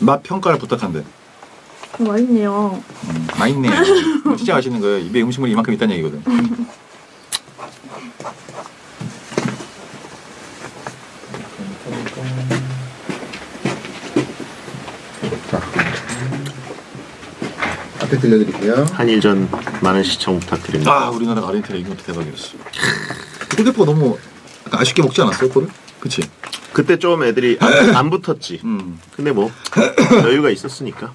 맛 평가를 부탁한대. 맛있네요. 맛있네. 진짜 맛있는 거예요. 입에 음식물이 이만큼 있다는 얘기거든. 앞에 들려드릴게요. 한일전 많은 시청 부탁드립니다. 아, 우리나라가 아르헨티나 이긴 것도 대박이었어. 골대포 너무 약간 아쉽게 먹지 않았어요, 골을? 그치? 그때 좀 애들이 안 붙었지. 근데 뭐 여유가 있었으니까.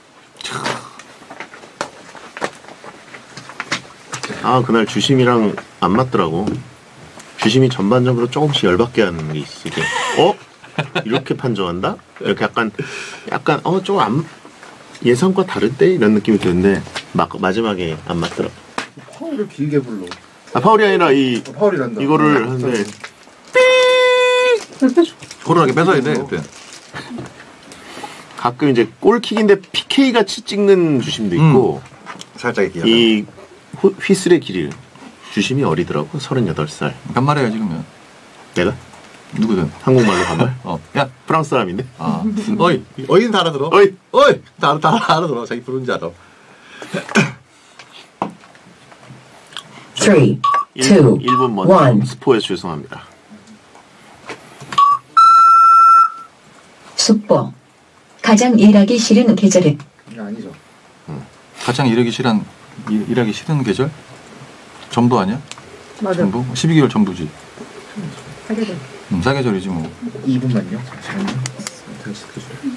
아, 그날 주심이랑 안 맞더라고. 주심이 전반적으로 조금씩 열받게 하는 게 있으게. 이렇게 판정한다? 이렇게 약간 좀 안 예상과 다른데? 이런 느낌이 드는데 마지막에 안 맞더라고. 파울을 길게 불러. 아, 파울이 아니라 파울이란다. 이거를 하는데 호루라기 뺏어야 돼, 그때. 가끔 이제 골킥인데 PK 같이 찍는 주심도 있고 살짝 이렇게 이 휘슬의 길이 주심이 어리더라고. 38살. 반말해요, 지금은. 내가? 누구든. 한국말로 반말? 야. 프랑스 사람인데? 아. 어이는 다 알아들어. 어이! 다 알아들어. 자기 부르는지 알아. 3, 2, 1분 먼저 1. 스포에서 죄송합니다. 숙보. 가장 일하기 싫은 계절은? 이거 아니죠. 가장 일하기 싫은 계절? 전부 아니야? 맞아. 전부? 12개월 전부지. 사계절. 사계절이지 뭐. 2분만요. 잠시만요. 다시 시켜줘요.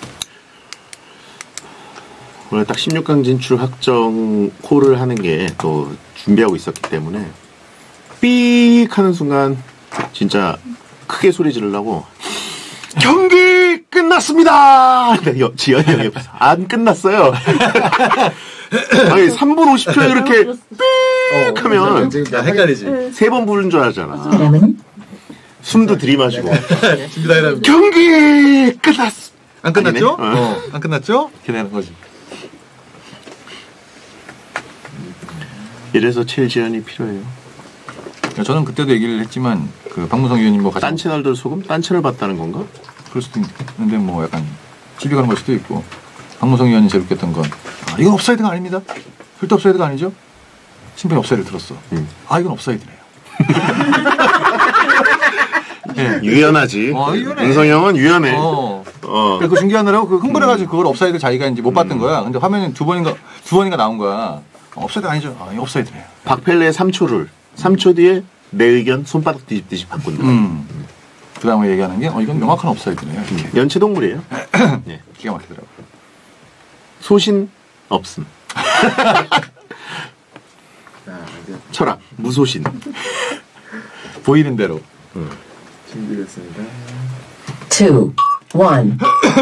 원래 딱 16강 진출 확정 콜을 하는 게 또 준비하고 있었기 때문에 삑 하는 순간 진짜 크게 소리 지르려고 경기 끝났습니다! 지연이 형이 옆에서 안 끝났어요. 아니 3분 50초에 이렇게 삑 하면 헷갈리지. 3번 부른 줄 알잖아. 사람은? 숨도 들이마시고 준비다 경기 끝났어. 안 끝났죠? 아니네? 안 끝났죠? 기대하는 거지. 이래서 최지연이 필요해요. 저는 그때도 얘기를 했지만 그 박무성 위원님 뭐 딴 채널들 속음 딴 채널 봤다는 건가? 그럴 수도 있는데 뭐 약간 시비 가는 걸 수도 있고 박무성 위원이 제일 웃겼던 건 이건 옵사이드가 아닙니다. 절대 옵사이드가 아니죠. 심판이 옵사이드를 들었어. 이건 옵사이드네요. 네. 유연하지. 유연해. 은성이 형은 유연해. 그 중계하느라고 그 흥분해가지고 그걸 옵사이드 자기가 이제 못 봤던 거야. 근데 화면에 두 번인가 나온 거야. 옵사이드 아니죠? 이거 옵사이드네요. 박펠레의 3초 뒤에 내 의견 손바닥 뒤집듯이 바꾼다. 그 다음에 얘기하는 게 이건 명확한 옵사이드네요. 이렇게. 연체동물이에요. 네. 기가 막히더라고. 소신 없음. 철학 무소신. 보이는 대로. 준비됐습니다. 2, 1.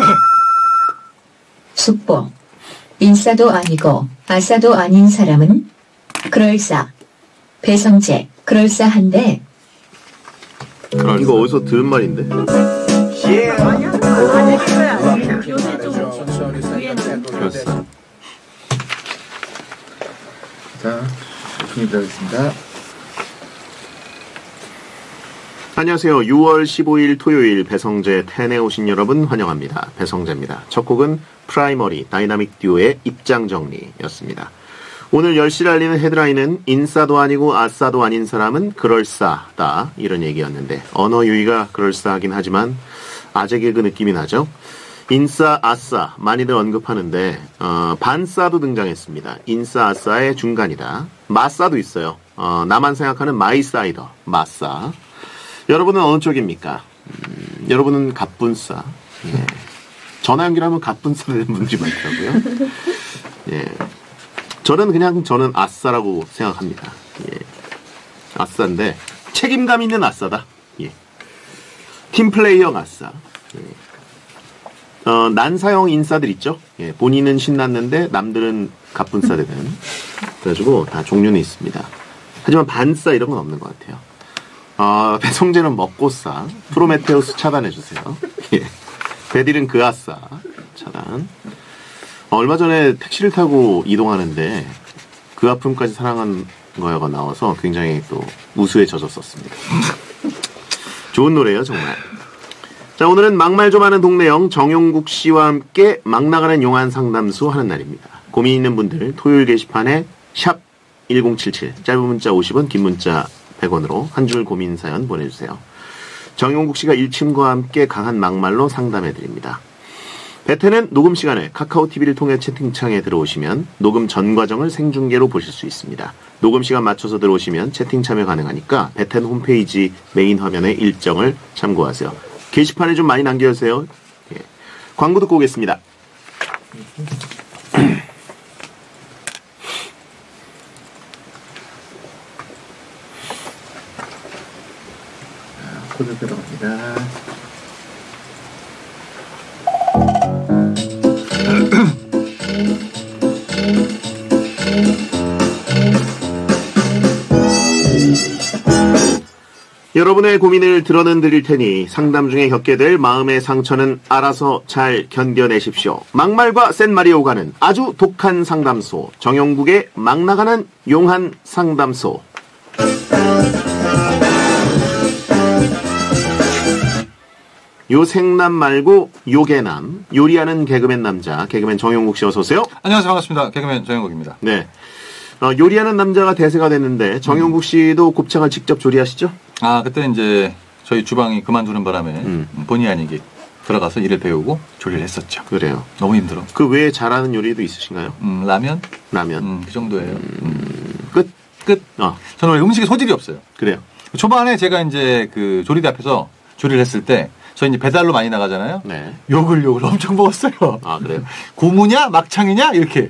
숙보. 인싸도 아니고 아싸도 아닌 사람은? 그럴싸. 배성재. 그럴싸한데. 이거 어디서 들은 말인데? 아니야? 아니, 그거야. 요새 좀 그렇어. 자, 준비되겠습니다. 안녕하세요. 6월 15일 토요일 배성재 10에 오신 여러분 환영합니다. 배성재입니다. 첫 곡은 프라이머리 다이나믹 듀오의 입장 정리였습니다. 오늘 10시를 알리는 헤드라인은 인싸도 아니고 아싸도 아닌 사람은 그럴싸다 이런 얘기였는데 언어 유희가 그럴싸하긴 하지만 아재 개그 느낌이 나죠. 인싸, 아싸 많이들 언급하는데 반싸도 등장했습니다. 인싸, 아싸의 중간이다. 마싸도 있어요. 나만 생각하는 마이사이더, 마싸. 여러분은 어느 쪽입니까? 여러분은 갑분싸. 예. 전화 연결하면 갑분싸 되는 분들이 많더라고요. 예. 저는 아싸라고 생각합니다. 예. 아싸인데 책임감 있는 아싸다. 예. 팀플레이형 아싸. 예. 난사형 인싸들 있죠. 예. 본인은 신났는데 남들은 갑분싸 되는. 그래가지고 다 종류는 있습니다. 하지만 반싸 이런 건 없는 것 같아요. 배성재는 먹고싸. 프로메테우스 차단해주세요. 예. 배딜은 그 아싸. 차단. 얼마 전에 택시를 타고 이동하는데 그 아픔까지 사랑한 거가 나와서 굉장히 또 우수에 젖었었습니다. 좋은 노래예요 정말. 자, 오늘은 막말 좀 하는 동네형 정용국 씨와 함께 막 나가는 용한 상담소 하는 날입니다. 고민 있는 분들 토요일 게시판에 샵 1077 짧은 문자 50원 긴 문자 100원으로 한 줄 고민 사연 보내주세요. 정용국 씨가 일침과 함께 강한 막말로 상담해드립니다. 베테는 녹음 시간에 카카오 TV를 통해 채팅창에 들어오시면 녹음 전 과정을 생중계로 보실 수 있습니다. 녹음 시간 맞춰서 들어오시면 채팅 참여 가능하니까 베텐 홈페이지 메인 화면의 일정을 참고하세요. 게시판에 좀 많이 남겨주세요. 예. 광고 듣고 오겠습니다. 코드 들어갑니다. 여러분의 고민을 들어는 드릴 테니 상담 중에 겪게 될 마음의 상처는 알아서 잘 견뎌내십시오. 막말과 센 말이 오가는 아주 독한 상담소 정용국의 막 나가는 용한 상담소. 요생남 말고 요괴남 요리하는 개그맨 남자 개그맨 정용국 씨 어서 오세요. 안녕하세요. 반갑습니다. 개그맨 정영국입니다. 네. 요리하는 남자가 대세가 됐는데 정용국 씨도 곱창을 직접 조리하시죠? 아, 그때 이제 저희 주방이 그만두는 바람에 본의 아니게 들어가서 일을 배우고 조리를 했었죠. 그래요. 너무 힘들어. 그 외에 잘하는 요리도 있으신가요? 라면? 라면. 그 정도예요. 끝. 저는 원래 음식에 소질이 없어요. 그래요. 초반에 제가 이제 그 조리대 앞에서 조리를 했을 때 저희 이제 배달로 많이 나가잖아요. 네. 욕을 엄청 먹었어요. 아, 그래요? 고무냐? 막창이냐? 이렇게.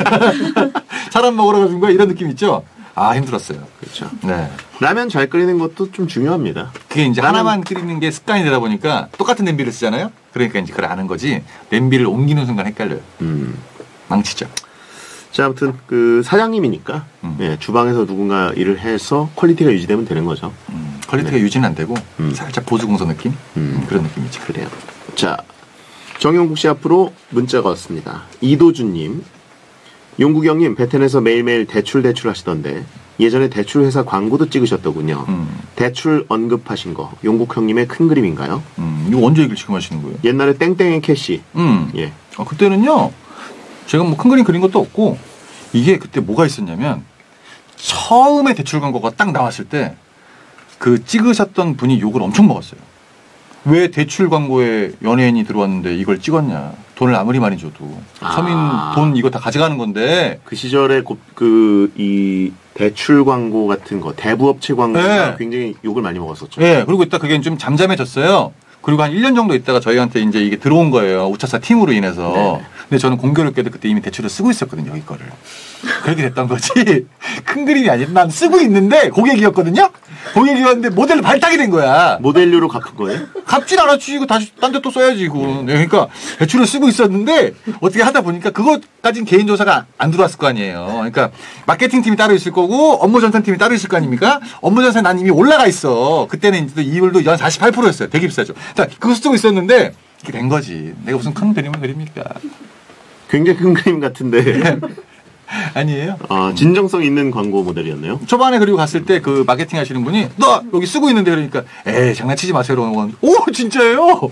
사람 먹으러 가준 거야? 이런 느낌 있죠? 아, 힘들었어요. 그렇죠. 네. 라면 잘 끓이는 것도 좀 중요합니다. 그게 이제 하나만 끓이는 게 습관이 되다 보니까 똑같은 냄비를 쓰잖아요? 그러니까 이제 그걸 아는 거지. 냄비를 옮기는 순간 헷갈려요. 망치죠. 자, 아무튼 그 사장님이니까 네, 주방에서 누군가 일을 해서 퀄리티가 유지되면 되는 거죠. 퀄리티가 유지는 안 되고 살짝 보수공소 느낌? 그런 느낌이죠. 그래요. 자, 정용국 씨 앞으로 문자가 왔습니다. 이도준님, 용국 형님 베텐에서 매일매일 대출 하시던데 예전에 대출 회사 광고도 찍으셨더군요. 대출 언급하신 거 용국 형님의 큰 그림인가요? 이거 언제 얘기를 지금 하시는 거예요? 옛날에 땡땡의 캐시. 예. 그때는요, 제가 뭐 큰 그림 그린 것도 없고, 이게 그때 뭐가 있었냐면, 처음에 대출 광고가 딱 나왔을 때, 그 찍으셨던 분이 욕을 엄청 먹었어요. 왜 대출 광고에 연예인이 들어왔는데 이걸 찍었냐. 돈을 아무리 많이 줘도. 서민 돈 이거 다 가져가는 건데. 그 시절에 이 대출 광고 같은 거, 대부업체 광고가 네. 굉장히 욕을 많이 먹었었죠. 네, 그리고 있다 그게 좀 잠잠해졌어요. 그리고 한 1년 정도 있다가 저희한테 이제 이게 들어온 거예요. 우차사 팀으로 인해서. 네네. 근데 저는 공교롭게도 그때 이미 대출을 쓰고 있었거든요, 여기 거를. 그렇게 됐던 거지. 큰 그림이 아니라 난 쓰고 있는데 고객이었거든요? 고객이었는데 모델로 발탁이 된 거야. 모델료로 갚은 거예요? 갚진 않았지. 이거 다시 딴 데 또 써야지, 이거. 네, 그러니까 대출을 쓰고 있었는데 어떻게 하다 보니까 그것까진 개인 조사가 안 들어왔을 거 아니에요. 그러니까 마케팅 팀이 따로 있을 거고 업무 전산 팀이 따로 있을 거 아닙니까? 업무 전산 난 이미 올라가 있어. 그때는 이제 이율도 연 48%였어요. 되게 비싸죠. 자, 그거 쓰고 있었는데 이렇게 된 거지. 내가 무슨 큰 그림을 그립니까? 굉장히 큰 그림 같은데. 아니에요. 진정성 있는 광고 모델이었네요. 초반에 그리고 갔을 때 그 마케팅 하시는 분이 너 여기 쓰고 있는데 그러니까 에이 장난치지 마세요. 그러는 오 진짜예요?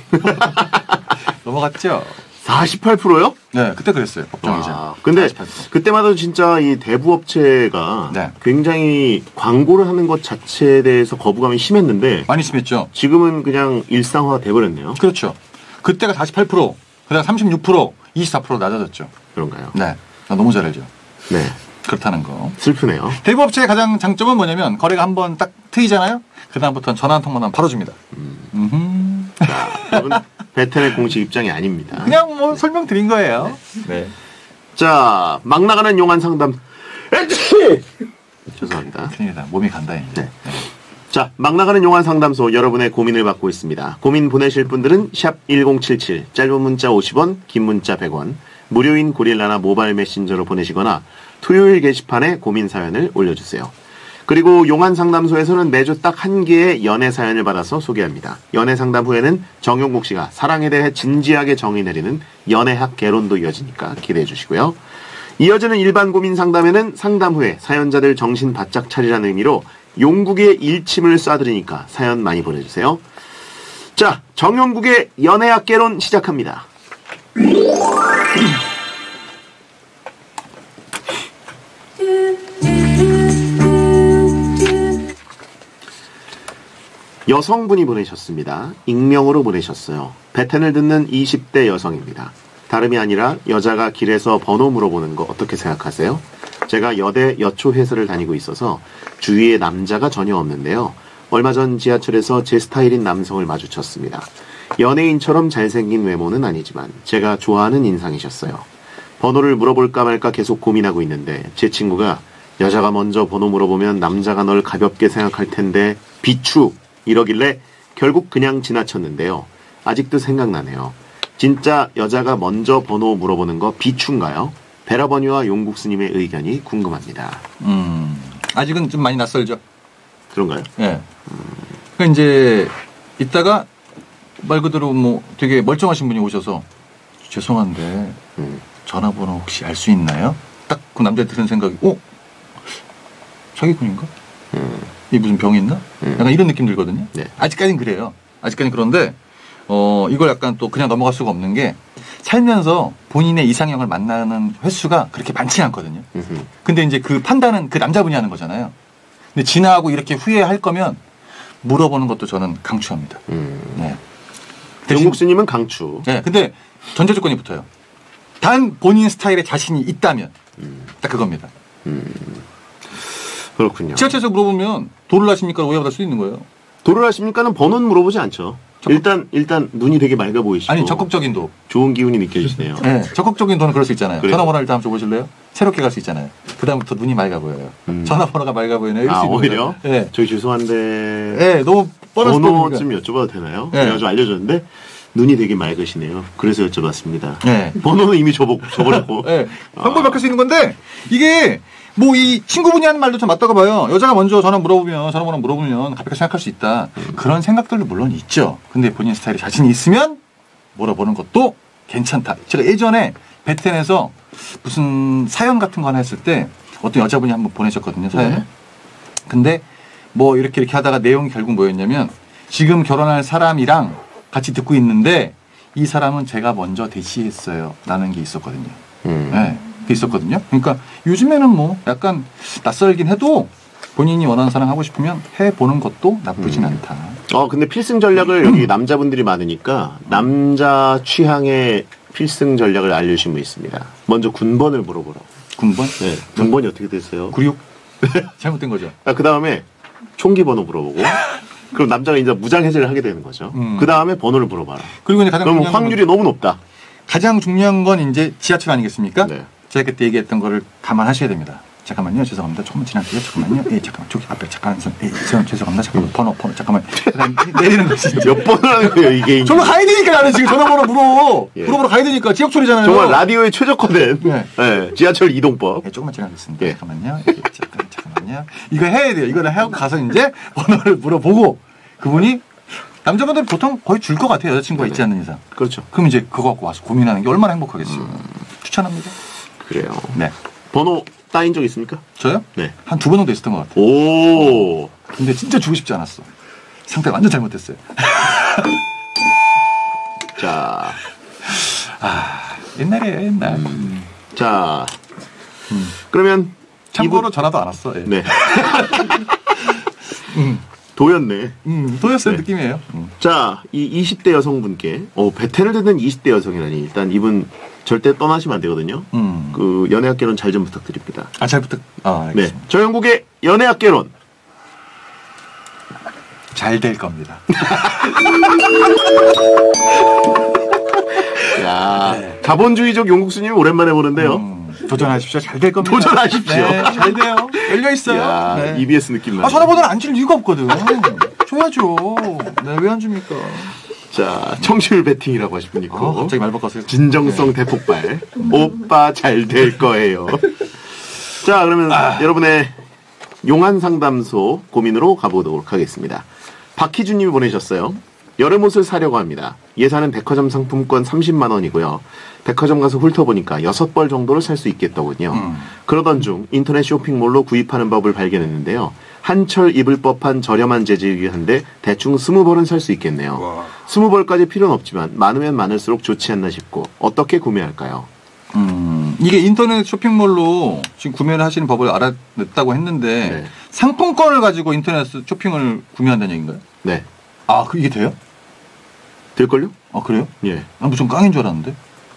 넘어갔죠. 48%요? 네, 그때 그랬어요. 법정이자. 근데 48%. 그때마다 진짜 이 대부업체가 네. 굉장히 광고를 하는 것 자체에 대해서 거부감이 심했는데 많이 심했죠. 지금은 그냥 일상화 돼버렸네요. 그렇죠. 그때가 48%, 그다음 36%, 24% 낮아졌죠. 그런가요? 네, 나 너무 잘 알죠. 네. 그렇다는 거. 슬프네요. 대부업체의 가장 장점은 뭐냐면 거래가 한번 딱 트이잖아요. 그 다음부터는 전화 한 통만 하면 바로 줍니다. 자, 여러분 베텐의 공식 입장이 아닙니다. 그냥 뭐 설명드린 거예요. 네. 자, 막 나가는 용한 상담. 죄송합니다. 큰일이다. 몸이 간다 이제. 네. 자, 막 나가는 용한 상담소 여러분의 고민을 받고 있습니다. 고민 보내실 분들은 샵 1077, 짧은 문자 50원, 긴 문자 100원, 무료인 고릴라나 모바일 메신저로 보내시거나 토요일 게시판에 고민 사연을 올려주세요. 그리고 용한 상담소에서는 매주 딱 한 개의 연애 사연을 받아서 소개합니다. 연애 상담 후에는 정용국 씨가 사랑에 대해 진지하게 정의 내리는 연애학 개론도 이어지니까 기대해 주시고요. 이어지는 일반 고민 상담에는 상담 후에 사연자들 정신 바짝 차리라는 의미로 용국의 일침을 쏴드리니까 사연 많이 보내주세요. 자, 정용국의 연애학개론 시작합니다. 여성분이 보내셨습니다. 익명으로 보내셨어요. 배텐을 듣는 20대 여성입니다. 다름이 아니라 여자가 길에서 번호 물어보는 거 어떻게 생각하세요? 제가 여대 여초회사를 다니고 있어서 주위에 남자가 전혀 없는데요. 얼마 전 지하철에서 제 스타일인 남성을 마주쳤습니다. 연예인처럼 잘생긴 외모는 아니지만 제가 좋아하는 인상이셨어요. 번호를 물어볼까 말까 계속 고민하고 있는데 제 친구가 여자가 먼저 번호 물어보면 남자가 널 가볍게 생각할 텐데 비추 이러길래 결국 그냥 지나쳤는데요. 아직도 생각나네요. 진짜 여자가 먼저 번호 물어보는 거 비추인가요? 베라버니와 용국스님의 의견이 궁금합니다. 아직은 좀 많이 낯설죠. 그런가요? 예. 그러니까 이제 이따가 말 그대로 뭐 되게 멀쩡하신 분이 오셔서 죄송한데 전화번호 혹시 알 수 있나요? 딱 그 남자 들은 생각이 사기꾼인가? 이 무슨 병이 있나? 약간 이런 느낌 들거든요. 네. 아직까지는 그래요. 아직까지는 그런데 이걸 약간 또 그냥 넘어갈 수가 없는 게 살면서 본인의 이상형을 만나는 횟수가 그렇게 많지 않거든요. 근데 이제 그 판단은 그 남자분이 하는 거잖아요. 근데 지나가고 이렇게 후회할 거면 물어보는 것도 저는 강추합니다. 네. 용국스님은 강추. 네. 근데 전제 조건이 붙어요. 단 본인 스타일에 자신이 있다면 딱 그겁니다. 그렇군요. 지하철에서 물어보면 도를 하십니까? 오해받을 수 있는 거예요. 도를 하십니까는 번호는 물어보지 않죠. 일단 눈이 되게 맑아 보이시고. 아니 적극적인 도. 좋은 기운이 느껴지시네요. 네, 적극적인 도는 그럴 수 있잖아요. 그래요? 전화번호 일단 한번 줘보실래요? 새롭게 갈 수 있잖아요. 그 다음부터 눈이 맑아 보여요. 전화번호가 맑아 보이네요. 아, 오히려? 네. 저기 죄송한데. 네, 너무 뻔한 번호 좀 여쭤봐도 되나요? 네. 내가 좀 알려줬는데 눈이 되게 맑으시네요. 그래서 여쭤봤습니다. 네. 번호는 이미 줘버렸고. 네. 방법이 바뀔 수 있는 건데 이게 뭐 이 친구분이 하는 말도 좀 맞다고 봐요. 여자가 먼저 전화번호 물어보면 가볍게 생각할 수 있다. 그런 생각들도 물론 있죠. 근데 본인 스타일에 자신이 있으면 물어보는 것도 괜찮다. 제가 예전에 베텐에서 무슨 사연 같은 거 하나 했을 때 어떤 여자분이 한번 보내셨거든요. 사연을. 네. 근데 뭐 이렇게 하다가 내용이 결국 뭐였냐면 지금 결혼할 사람이랑 같이 듣고 있는데 이 사람은 제가 먼저 대시했어요. 라는 게 있었거든요. 네. 있었거든요. 그러니까 요즘에는 뭐 약간 낯설긴 해도 본인이 원하는 사랑 하고 싶으면 해보는 것도 나쁘진 않다. 근데 필승 전략을 여기 남자분들이 많으니까 남자 취향의 필승 전략을 알려주신 분 있습니다. 먼저 군번을 물어보라고. 군번? 네. 군번이 어떻게 되세요? 96? 잘못된 거죠. 그 다음에 총기 번호 물어보고 그럼 남자가 이제 무장 해제를 하게 되는 거죠. 그 다음에 번호를 물어봐라. 그리고 이제 가장 그럼 중요한 확률이 너무 높다. 가장 중요한 건 이제 지하철 아니겠습니까? 네. 제가 그때 얘기했던 거를 감안하셔야 됩니다. 잠깐만요. 죄송합니다. 조금 지날게요. 잠깐만요. 예, 잠깐만. 저기 앞에 잠깐 죄송합니다. 잠깐만. 번호 잠깐만. 내리는 거지. 몇 번을 하는 거예요, 이게. 저로 가야 되니까 나는 지금 전화번호 예. 물어보러 가야 되니까 지역철이잖아요. 정말 라디오에 최적화된 네. 네, 지하철 이동법. 예, 조금만 지나겠습니다. 예. 잠깐만요. 예, 잠깐만요. 이거 해야 돼요. 이거를 하고 가서 이제 번호를 물어보고 그분이 남자분들 보통 거의 줄 것 같아요. 여자친구가 있지 않는 이상. 그렇죠. 그럼 이제 그거 갖고 와서 고민하는 게 얼마나 행복하겠어요. 추천합니다. 그래요. 네. 번호 따인 적 있습니까? 저요? 네. 한 2번 정도 있었던 것 같아요. 오. 근데 진짜 주고 싶지 않았어. 상태가 완전 잘못됐어요. 자. 옛날이에요, 옛날. 자. 그러면 참고로 전화도 안 왔어. 예. 네. 도였네. 도였어요, 네. 느낌이에요. 자, 이 20대 여성분께 베텐을 듣는 20대 여성이라니 일단 이분 절대 떠나시면 안 되거든요. 그 연애학개론 잘 좀 부탁드립니다. 잘 부탁. 네. 알겠습니다. 저영국의 연애학개론. 잘 될 겁니다. 야, 네. 자본주의적 용국수님 오랜만에 보는데요. 도전하십시오. 잘 될 겁니다. 도전하십시오. 네, 잘 돼요. 열려 있어요. 야, 네. EBS 느낌 나요. 전화번호를 안 줄 이유가 없거든. 줘야죠. 네, 왜 안 줍니까? 자, 청취율 배팅이라고 하실 분 있고. 갑자기 말 바꿨어요. 진정성 대폭발. 오빠 잘 될 거예요. 자, 그러면 여러분의 용한 상담소 고민으로 가보도록 하겠습니다. 박희준님이 보내셨어요. 여름옷을 사려고 합니다. 예산은 백화점 상품권 30만 원이고요. 백화점 가서 훑어보니까 6벌 정도를 살 수 있겠더군요. 그러던 중 인터넷 쇼핑몰로 구입하는 법을 발견했는데요. 한철 입을 법한 저렴한 재질이긴 한데 대충 20벌은 살 수 있겠네요. 20벌까지 필요는 없지만 많으면 많을수록 좋지 않나 싶고 어떻게 구매할까요? 이게 인터넷 쇼핑몰로 지금 구매를 하시는 법을 알아냈다고 했는데 네. 상품권을 가지고 인터넷 쇼핑을 구매한다는 얘기인가요? 네. 아, 이게 돼요? 될걸요? 아, 그래요? 예. 난 무슨 깡인 줄 알았는데.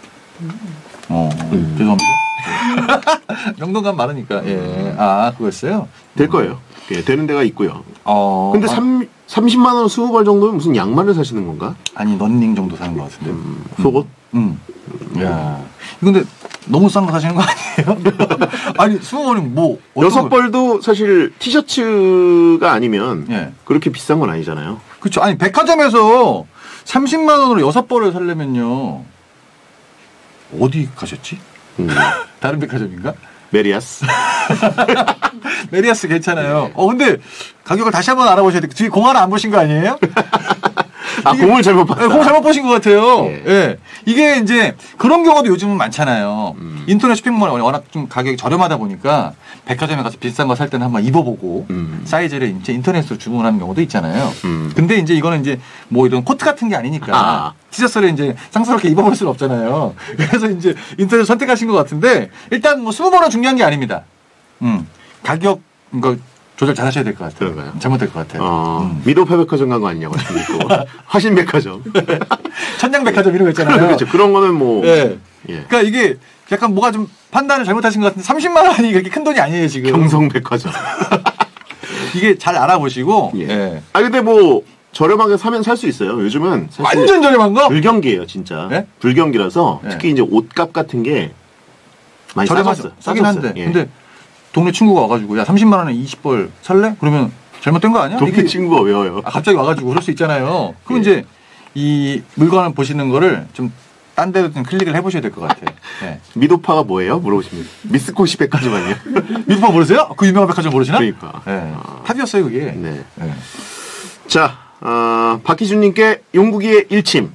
죄송합니다. 명동감 많으니까. 예. 아, 그거였어요? 될 거예요. 예, 되는 데가 있고요. 근데 아, 30만 원 20벌 정도면 무슨 양말을 사시는 건가? 아니, 런닝 정도 사는 것 같은데. 속옷? 야, 근데 너무 싼 거 사시는 거 아니에요? 아니, 20원이면 뭐. 여섯 벌도 사실 티셔츠가 아니면 예. 그렇게 비싼 건 아니잖아요. 그렇죠. 아니, 백화점에서 30만 원으로 6벌을 사려면요. 어디 가셨지? 다른 백화점인가? 메리아스. 메리아스 괜찮아요. 근데 가격을 다시 한번 알아보셔야 돼요. 뒤에 공 하나 안 보신 거 아니에요? 아, 공을 잘못 봤다. 공 잘못 보신 것 같아요. 예. 예. 이게 이제 그런 경우도 요즘은 많잖아요. 인터넷 쇼핑몰이 워낙 좀 가격이 저렴하다 보니까 백화점에 가서 비싼 거 살 때는 한번 입어보고 사이즈를 이제 인터넷으로 주문하는 경우도 있잖아요. 근데 이제 이거는 이제 뭐 이런 코트 같은 게 아니니까 티셔츠를 이제 쌍스럽게 입어볼 수는 없잖아요. 그래서 이제 인터넷 선택하신 것 같은데 일단 뭐 20번은 중요한 게 아닙니다. 가격 이거 조절 잘 하셔야 될 것 같아요. 그런가요? 잘못될 것 같아요. 미도파 백화점 간 거 아니냐고 하시고 화신 백화점. 천냥 백화점 이런 거 있잖아요. 그렇죠. 그런 거는 뭐. 예. 예. 그러니까 이게 약간 뭐가 좀 판단을 잘못하신 것 같은데 30만 원이 그렇게 큰 돈이 아니에요 지금. 경성 백화점. 이게 잘 알아보시고. 예. 예. 아 근데 뭐 저렴하게 사면 살 수 있어요. 요즘은 사실 완전 저렴한 거? 불경기예요, 진짜. 예? 불경기라서 예. 특히 이제 옷값 같은 게 많이 저렴하죠. 싸긴 싸졌어요. 한데. 예. 근데 동네 친구가 와가지고 야 30만 원에 20벌 살래? 그러면 잘못된 거 아니야? 동네 이게- 친구가 외워요. 갑자기 와가지고 그럴 수 있잖아요. 그럼 예. 이제 이 물건을 보시는 거를 좀 딴 데로 좀 클릭을 해보셔야 될 것 같아요. 예. 미도파가 뭐예요? 물어보시면 미스코시 백화점 아니에요? 미드파 모르세요? 그 유명한 백화점 모르시나? 그러니까. 예. 탑이었어요 그게. 네. 예. 자, 박희준님께 용국이의 일침.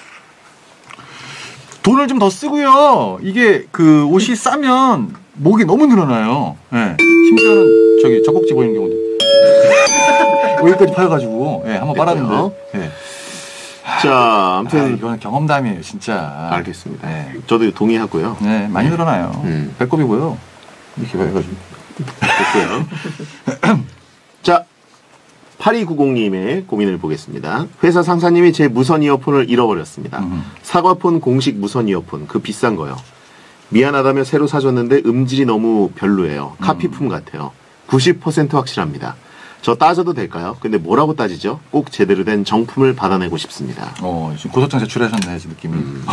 돈을 좀 더 쓰고요. 이게 그 옷이 싸면 목이 너무 늘어나요. 예. 심지어는 저기 젖꼭지 보이는 경우도. 여기까지 파여가지고 예, 한번 빨았는데. 예. 자, 아무튼 이거는 경험담이에요, 진짜. 알겠습니다. 예. 저도 동의하고요. 네, 많이 늘어나요. 배꼽이 보여. 이렇게 해가지고. 됐고요. 자, 8290님의 고민을 보겠습니다. 회사 상사님이 제 무선 이어폰을 잃어버렸습니다. 사과폰 공식 무선 이어폰, 그 비싼 거요. 미안하다며 새로 사줬는데 음질이 너무 별로예요. 카피품 같아요. 90% 확실합니다. 저 따져도 될까요? 근데 뭐라고 따지죠? 꼭 제대로 된 정품을 받아내고 싶습니다. 지금 고소장 제출하셨네, 지금 느낌이.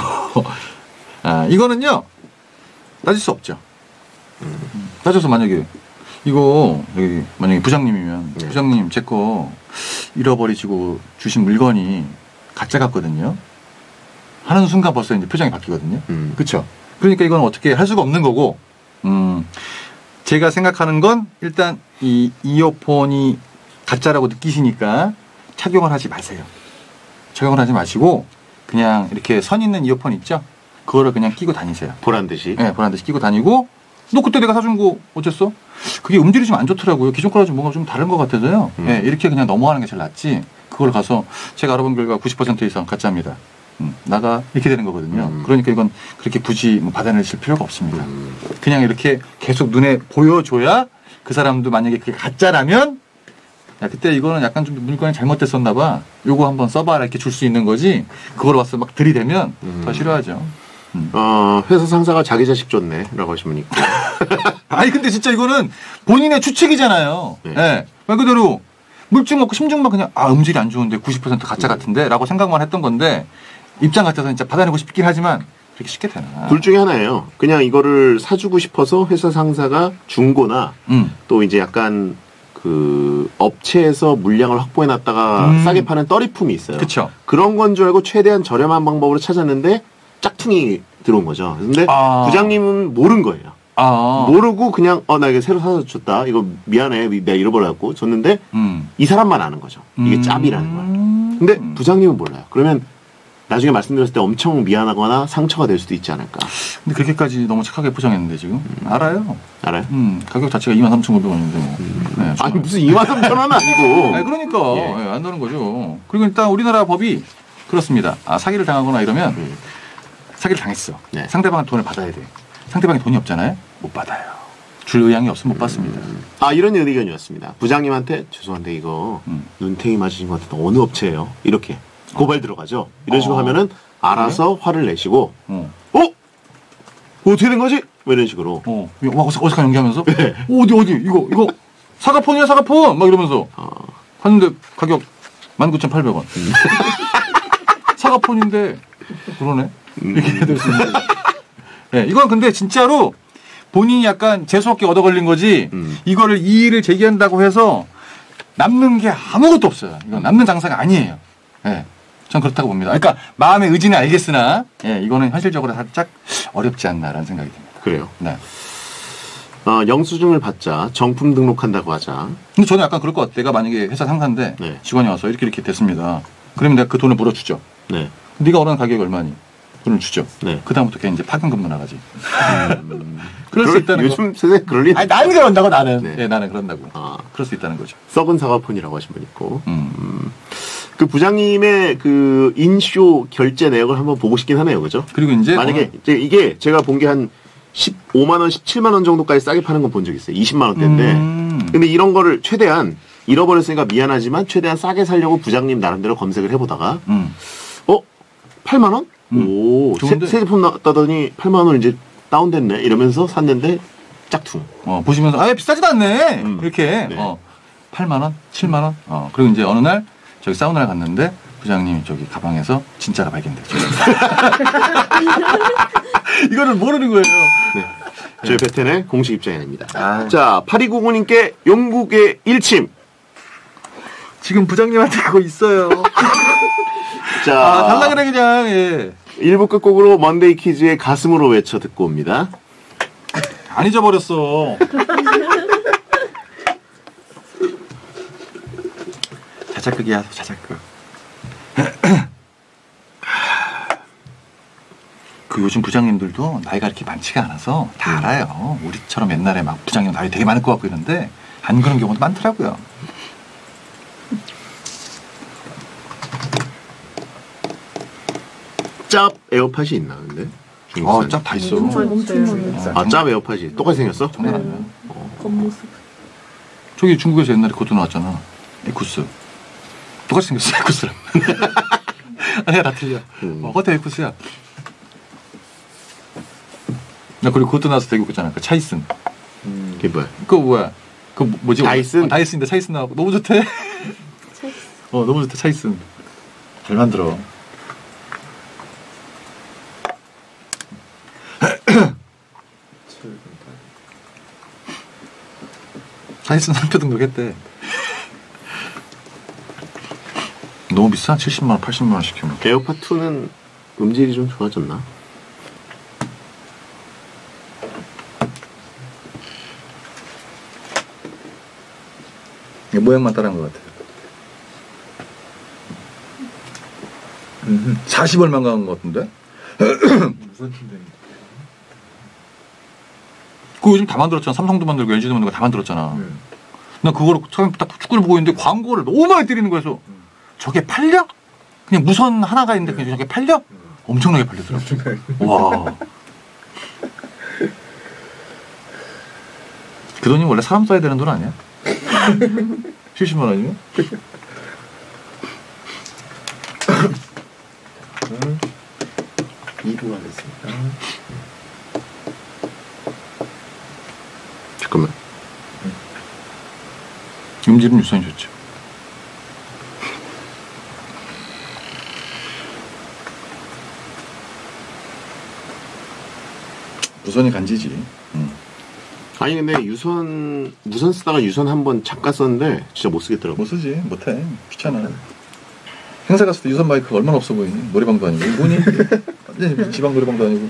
이거는요, 따질 수 없죠. 따져서 만약에, 이거, 여기, 만약에 부장님이면, 네. 부장님, 제 거 잃어버리시고 주신 물건이 가짜 같거든요. 하는 순간 벌써 이제 표정이 바뀌거든요. 그쵸? 그러니까 이건 어떻게 할 수가 없는 거고, 제가 생각하는 건 일단 이 이어폰이 가짜라고 느끼시니까 착용을 하지 마세요. 착용을 하지 마시고 그냥 이렇게 선 있는 이어폰 있죠? 그거를 그냥 끼고 다니세요. 보란 듯이. 네, 보란 듯이 끼고 다니고 너 그때 내가 사준 거 어쨌어? 그게 음질이 좀 안 좋더라고요. 기존 거랑 좀 뭔가 좀 다른 것 같아서요. 네, 이렇게 그냥 넘어가는 게 제일 낫지. 그걸 가서 제가 알아본 결과 90% 이상 가짜입니다. 나가 이렇게 되는 거거든요. 그러니까 이건 그렇게 굳이 뭐 받아내실 필요가 없습니다. 그냥 이렇게 계속 눈에 보여줘야 그 사람도 만약에 그게 가짜라면 야 그때 이거는 약간 좀 물건이 잘못됐었나 봐. 요거 한번 써봐라 이렇게 줄 수 있는 거지. 그걸 와서 막 들이대면 더 싫어하죠. 회사 상사가 자기 자식 줬네 라고 하시면 있고. 아니 근데 진짜 이거는 본인의 추측이잖아요. 네. 네. 말 그대로 물증 없고 심증만 그냥 음질이 안 좋은데 90% 가짜 같은데 라고 생각만 했던 건데 입장 같아서 진짜 받아내고 싶긴 하지만 그렇게 쉽게 되나. 둘 중에 하나예요. 그냥 이거를 사주고 싶어서 회사 상사가 중고나 또 이제 약간 그 업체에서 물량을 확보해 놨다가 싸게 파는 떨이품이 있어요. 그쵸. 그런 건 줄 알고 최대한 저렴한 방법으로 찾았는데 짝퉁이 들어온 거죠. 근데 부장님은 모른 거예요. 모르고 그냥 나 이거 새로 사서 줬다. 이거 미안해. 내가 잃어버려갖고 줬는데 이 사람만 아는 거죠. 이게 짭이라는 걸. 근데 부장님은 몰라요. 그러면 나중에 말씀드렸을 때 엄청 미안하거나 상처가 될 수도 있지 않을까. 근데 그렇게까지 너무 착하게 포장했는데 지금 알아요. 알아요? 가격 자체가 23,500원인데 뭐. 네, 아니 무슨 23,000원 아니고. 아니, 그러니까 예. 예, 안 나오는 거죠. 그리고 일단 우리나라 법이 그렇습니다. 사기를 당하거나 이러면 사기를 당했어. 네. 상대방은 돈을 받아야 돼. 상대방이 돈이 없잖아요. 못 받아요. 줄 의향이 없으면 못 받습니다. 이런 의견이었습니다. 부장님한테 죄송한데 이거 눈탱이 맞으신 것 같은데 어느 업체예요? 이렇게 고발 들어가죠. 이런 식으로 하면은 알아서 화를 내시고 어떻게 된 거지? 뭐 이런 식으로. 어색한 연기하면서 어디 이거 사과폰이야 사과폰 막 이러면서 하는데 가격 19,800원. 사과폰인데 그러네. 이렇게 해야 될 수 있는. 네, 이건 근데 진짜로 본인이 약간 재수없게 얻어 걸린 거지. 이거를 이의를 제기한다고 해서 남는 게 아무것도 없어요. 이건 남는 장사가 아니에요. 네, 전 그렇다고 봅니다. 그러니까 마음의 의지는 알겠으나 이거는 현실적으로 살짝 어렵지 않나라는 생각이 듭니다. 그래요. 네. 영수증을 받자 정품 등록한다고 하자. 근데 저는 약간 그럴 것 같아요. 내가 만약에 회사 상사인데 네. 직원이 와서 이렇게 됐습니다. 그러면 내가 그 돈을 물어주죠. 네. 네가 원하는 가격이 얼마니? 돈을 주죠. 네. 그 다음부터 걔 이제 파견근무 나가지. 그럴 수 있다는 요즘 거. 세상에 그럴 일. 아니 나는 그런다고 나는. 네. 네, 나는 그런다고. 그럴 수 있다는 거죠. 썩은 사과폰이라고 하신 분 있고. 그 부장님의 그 인쇼 결제 내역을 한번 보고 싶긴 하네요, 그죠? 그리고 이제 만약에 이제 이게 제가 본 게 한 15만 원, 17만 원 정도까지 싸게 파는 건 본 적 있어요. 20만 원대인데. 근데 이런 거를 최대한 잃어버렸으니까 미안하지만 최대한 싸게 살려고 부장님 나름대로 검색을 해보다가 8만 원? 오, 좋은데? 새 제품 나왔다더니 8만 원 이제 다운됐네 이러면서 샀는데 짝퉁. 보시면서 비싸지도 않네. 이렇게 네. 8만 원, 7만 원. 그리고 이제 어느 날 저기 사우나를 갔는데 부장님이 저기 가방에서 진짜가 발견됐죠. 이거를 모르는 거예요. 네. 저희 베텐의 공식 입장입니다. 자, 8299님께 영국의 일침. 지금 부장님한테 그거 있어요. 자, 달라 그래 그냥. 예. 1부 끝곡으로 먼데이 키즈의 가슴으로 외쳐 듣고 옵니다. 안 잊어버렸어. 자작극이야, 자작극. 그 요즘 부장님들도 나이가 이렇게 많지가 않아서 다 알아요. 우리처럼 옛날에 막 부장님 나이 되게 많을 것 같고 이런데 안 그런 경우도 많더라고요. 짭 에어팟이 있나 근데? 짭 다 있어. 짭 에어팟이 똑같이 생겼어? 장난 아니야. 겉모습. 저기 중국에서 옛날에 그것도 나왔잖아. 에쿠스. 똑같이 생겼어, 에쿠스랑. 아니야, 다 틀려. 호텔 에쿠스야. 나 그리고 그것도 나와서 되게 웃겼잖아. 그 차이슨. 그게 뭐야? 그거 뭐야? 그 뭐지? 다이슨? 다이슨인데 차이슨 나오고 너무 좋대. 너무 좋대, 차이슨. 잘 만들어. 차이슨 상표 등록했대. 너무 비싸? 70만 원, 80만 원 시키면. 에어팟 2는 음질이 좀 좋아졌나? 모양만 따라한 것 같아요. 40얼마인 것 같은데? 무슨 팀장님? 그거 요즘 다 만들었잖아. 삼성도 만들고 LG도 만들고 다 만들었잖아. 나 그거를 처음 딱 축구를 보고 있는데 광고를 너무 많이 때리는 거여서 저게 팔려? 그냥 무선 하나가 있는데 그냥 저게 팔려? 엄청나게 팔리더라고. 와. 그 돈이 원래 사람 써야 되는 돈 아니야? 70만 원이면? 2부 하겠습니다. 잠깐만. 음질은 유선이 좋죠. 무선이 간지지. 아니 근데 무선 쓰다가 유선 한번 잠깐 썼는데 진짜 못 쓰겠더라고. 못 쓰지. 못해. 귀찮아. 행사 갔을 때 유선 마이크가 얼마나 없어 보이니? 노래방도 아니고. 뭐니? 완전 지방 노래방도 아니고.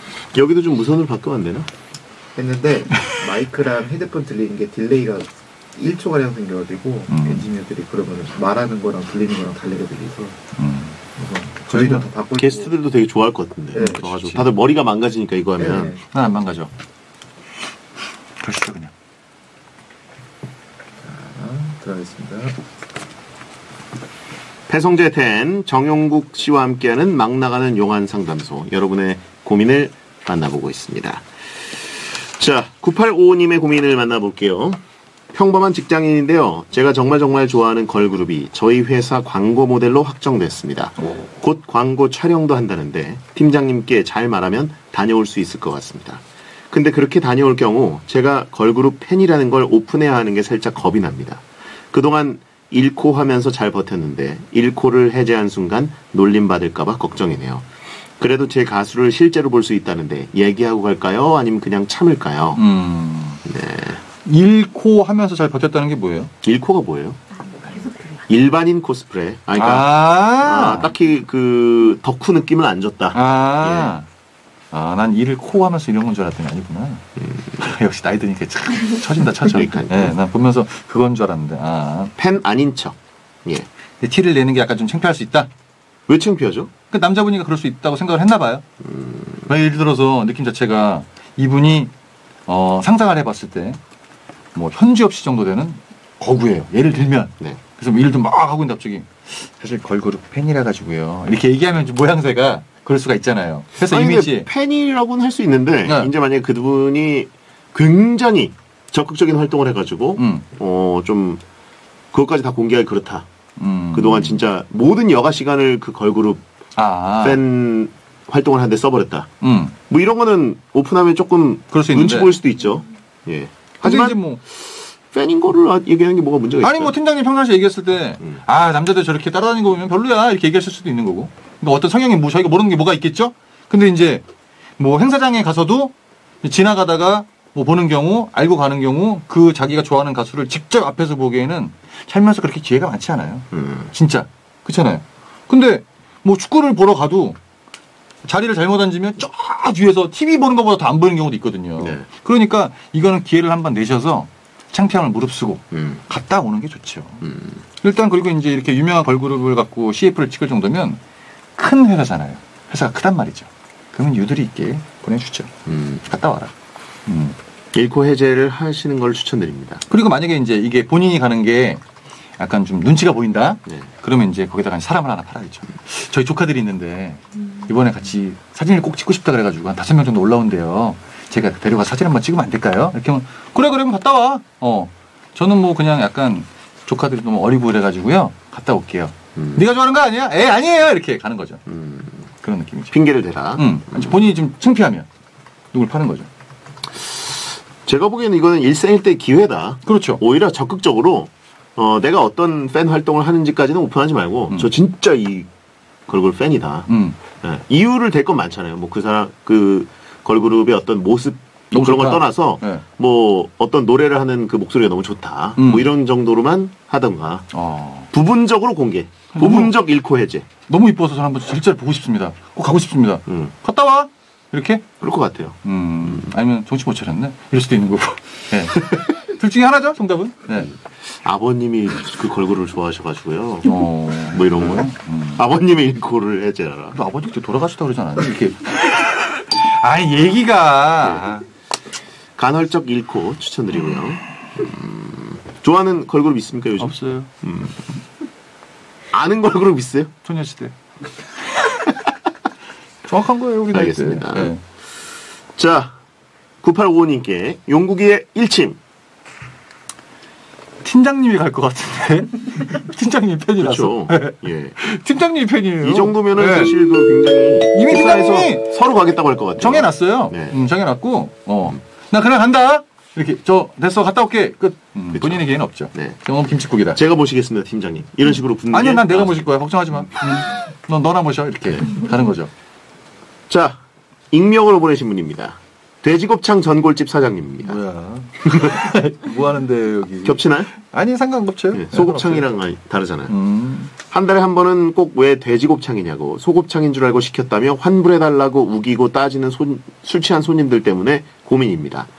여기도 좀 무선으로 바꾸면 안 되나? 했는데 마이크랑 헤드폰 들리는 게 딜레이가 1초가량 생겨가지고 엔지니어들이 그러면 말하는 거랑 들리는 거랑 다르게 들려서 그래서 저희도 다 바꾸고 게스트들도 되게 좋아할 것 같은데. 네, 와가지고 다들 머리가 망가지니까 이거 하면. 네. 난 안 망가져. 그러시죠 그냥. 들어가겠습니다. 배성재 10, 정용국 씨와 함께하는 막 나가는 용한 상담소. 여러분의 고민을 만나보고 있습니다. 자, 9855님의 고민을 만나볼게요. 평범한 직장인인데요. 제가 정말 좋아하는 걸그룹이 저희 회사 광고 모델로 확정됐습니다. 곧 광고 촬영도 한다는데 팀장님께 잘 말하면 다녀올 수 있을 것 같습니다. 근데 그렇게 다녀올 경우 제가 걸그룹 팬이라는 걸 오픈해야 하는 게 살짝 겁이 납니다. 그동안 1코 하면서 잘 버텼는데 1코를 해제한 순간 놀림받을까봐 걱정이네요. 그래도 제 가수를 실제로 볼 수 있다는데 얘기하고 갈까요? 아니면 그냥 참을까요? 네. 1코 하면서 잘 버텼다는 게 뭐예요? 1코가 뭐예요? 일반인 코스프레. 그러니까 딱히 그 덕후 느낌은 안 줬다. 난 일을 코 하면서 이런 건 줄 알았더니 아니구나. 역시 나이 드니까 참 처진다. 그러니까요. 네, 난 보면서 그건 줄 알았는데. 팬 아닌 척. 예. 티를 내는 게 약간 좀 창피할 수 있다. 왜 창피하죠? 그 남자분이가 그럴 수 있다고 생각을 했나 봐요. 예를 들어서 느낌 자체가 이분이 상상을 해봤을 때 뭐 현지 없이 정도 되는 거구예요. 예를 들면. 네. 그래서 뭐 일도 막 하고 있는데 갑자기 사실 걸그룹 팬이라 가지고요. 이렇게 얘기하면 좀 모양새가 그럴 수가 있잖아요. 그래서 이미지 팬이라고는 할 수 있는데 네. 이제 만약에 그분이 굉장히 적극적인 활동을 해가지고 좀 그것까지 다 공개할 그렇다. 그동안 진짜 모든 여가 시간을 그 걸그룹 팬 활동을 하는데 써버렸다. 뭐 이런 거는 오픈하면 조금 그럴 수 눈치 있는데. 보일 수도 있죠. 예. 하지만 이제 뭐 팬인 거를 얘기하는 게 뭐가 문제가 있어요? 아니 뭐 팀장님 평상시에 얘기했을 때 남자들 저렇게 따라다니는 거 보면 별로야 이렇게 얘기하실 수도 있는 거고 뭐 어떤 성향이 뭐 저희가 모르는 게 뭐가 있겠죠? 근데 이제 뭐 행사장에 가서도 지나가다가 뭐 보는 경우 알고 가는 경우 그 자기가 좋아하는 가수를 직접 앞에서 보기에는 살면서 그렇게 기회가 많지 않아요. 진짜 그렇잖아요. 근데 뭐 축구를 보러 가도 자리를 잘못 앉으면 쫙 뒤에서 TV 보는 것보다 더 안 보이는 경우도 있거든요. 네. 그러니까 이거는 기회를 한번 내셔서 창피함을 무릅쓰고 갔다 오는 게 좋죠. 일단 그리고 이제 이렇게 유명한 걸그룹을 갖고 CF를 찍을 정도면 큰 회사잖아요. 회사가 크단 말이죠. 그러면 유들이 있게 보내주죠. 갔다 와라. 1코 해제를 하시는 걸 추천드립니다. 그리고 만약에 이제 이게 본인이 가는 게 약간 좀 눈치가 보인다? 네. 그러면 이제 거기다가 사람을 하나 팔아야죠. 저희 조카들이 있는데 이번에 같이 사진을 꼭 찍고 싶다 그래가지고 한 5명 정도 올라온대요. 제가 데려가 사진 한번 찍으면 안 될까요? 이렇게 하면 그래 그럼 갔다 와. 저는 뭐 그냥 약간 조카들이 너무 어리고 그래가지고요. 갔다 올게요. 네가 좋아하는 거 아니야? 아니에요. 이렇게 가는 거죠. 그런 느낌이죠. 핑계를 대라. 본인이 좀 창피하면 누굴 파는 거죠. 제가 보기에는 이거는 일생일대 기회다. 그렇죠. 오히려 적극적으로 내가 어떤 팬 활동을 하는지까지는 오픈하지 말고 저 진짜 이 걸그룹 팬이다. 네. 이유를 댈 건 많잖아요. 뭐 그 사람 그 걸그룹의 어떤 모습 뭐 그런 걸 떠나서 네. 뭐 어떤 노래를 하는 그 목소리가 너무 좋다. 뭐 이런 정도로만 하던가 부분적으로 공개. 부분적 1코 해제. 너무 이뻐서 저는 한번 실제로 보고 싶습니다. 꼭 가고 싶습니다. 갔다 와. 이렇게? 그럴 것 같아요. 아니면 정신 못 차렸네? 이럴 수도 있는 거고. 네. 둘 중에 하나죠, 정답은? 네. 아버님이 그 걸그룹을 좋아하셔가지고요. 뭐 이런 거요. 아버님의 1코를 해제하라. 또 아버지 그때 돌아가셨다고 그러지 않았나? 이렇게. 아니, 얘기가. 네. 간헐적 1코 추천드리고요. 좋아하는 걸그룹 있습니까, 요즘? 없어요. 아는 걸그룹 있어요? 소녀시대. 정확한 거예요, 우리 나이 때. 알겠습니다. 네. 자, 9855님께 용국이의 1침. 팀장님이 갈 것 같은데? 팀장님 팬이라서. 그렇죠. 예. 팀장님이 팬이에요. 이 정도면은 네. 사실 그 굉장히 이미 회사에서 팀장님이 서로 가겠다고 할 것 같아요. 정해놨어요. 네. 정해놨고, 나 그냥 간다. 이렇게 됐어 갔다 올게. 끝. 그렇죠. 본인의 기회는 없죠. 네. 경험 김치국이다. 제가 모시겠습니다, 팀장님. 이런 식으로 붙는 아니요, 게 난 내가 나아서. 모실 거야. 걱정하지 마. 너나 모셔. 이렇게 가는 거죠. 자, 익명으로 보내신 분입니다. 돼지곱창 전골집 사장님입니다. 뭐야? 뭐 하는데 여기? 겹치나요? 아니 상관없죠. 네, 소곱창이랑 다르잖아요. 한 달에 한 번은 꼭 왜 돼지곱창이냐고 소곱창인 줄 알고 시켰다며 환불해달라고 우기고 따지는 술 취한 손님들 때문에 고민입니다.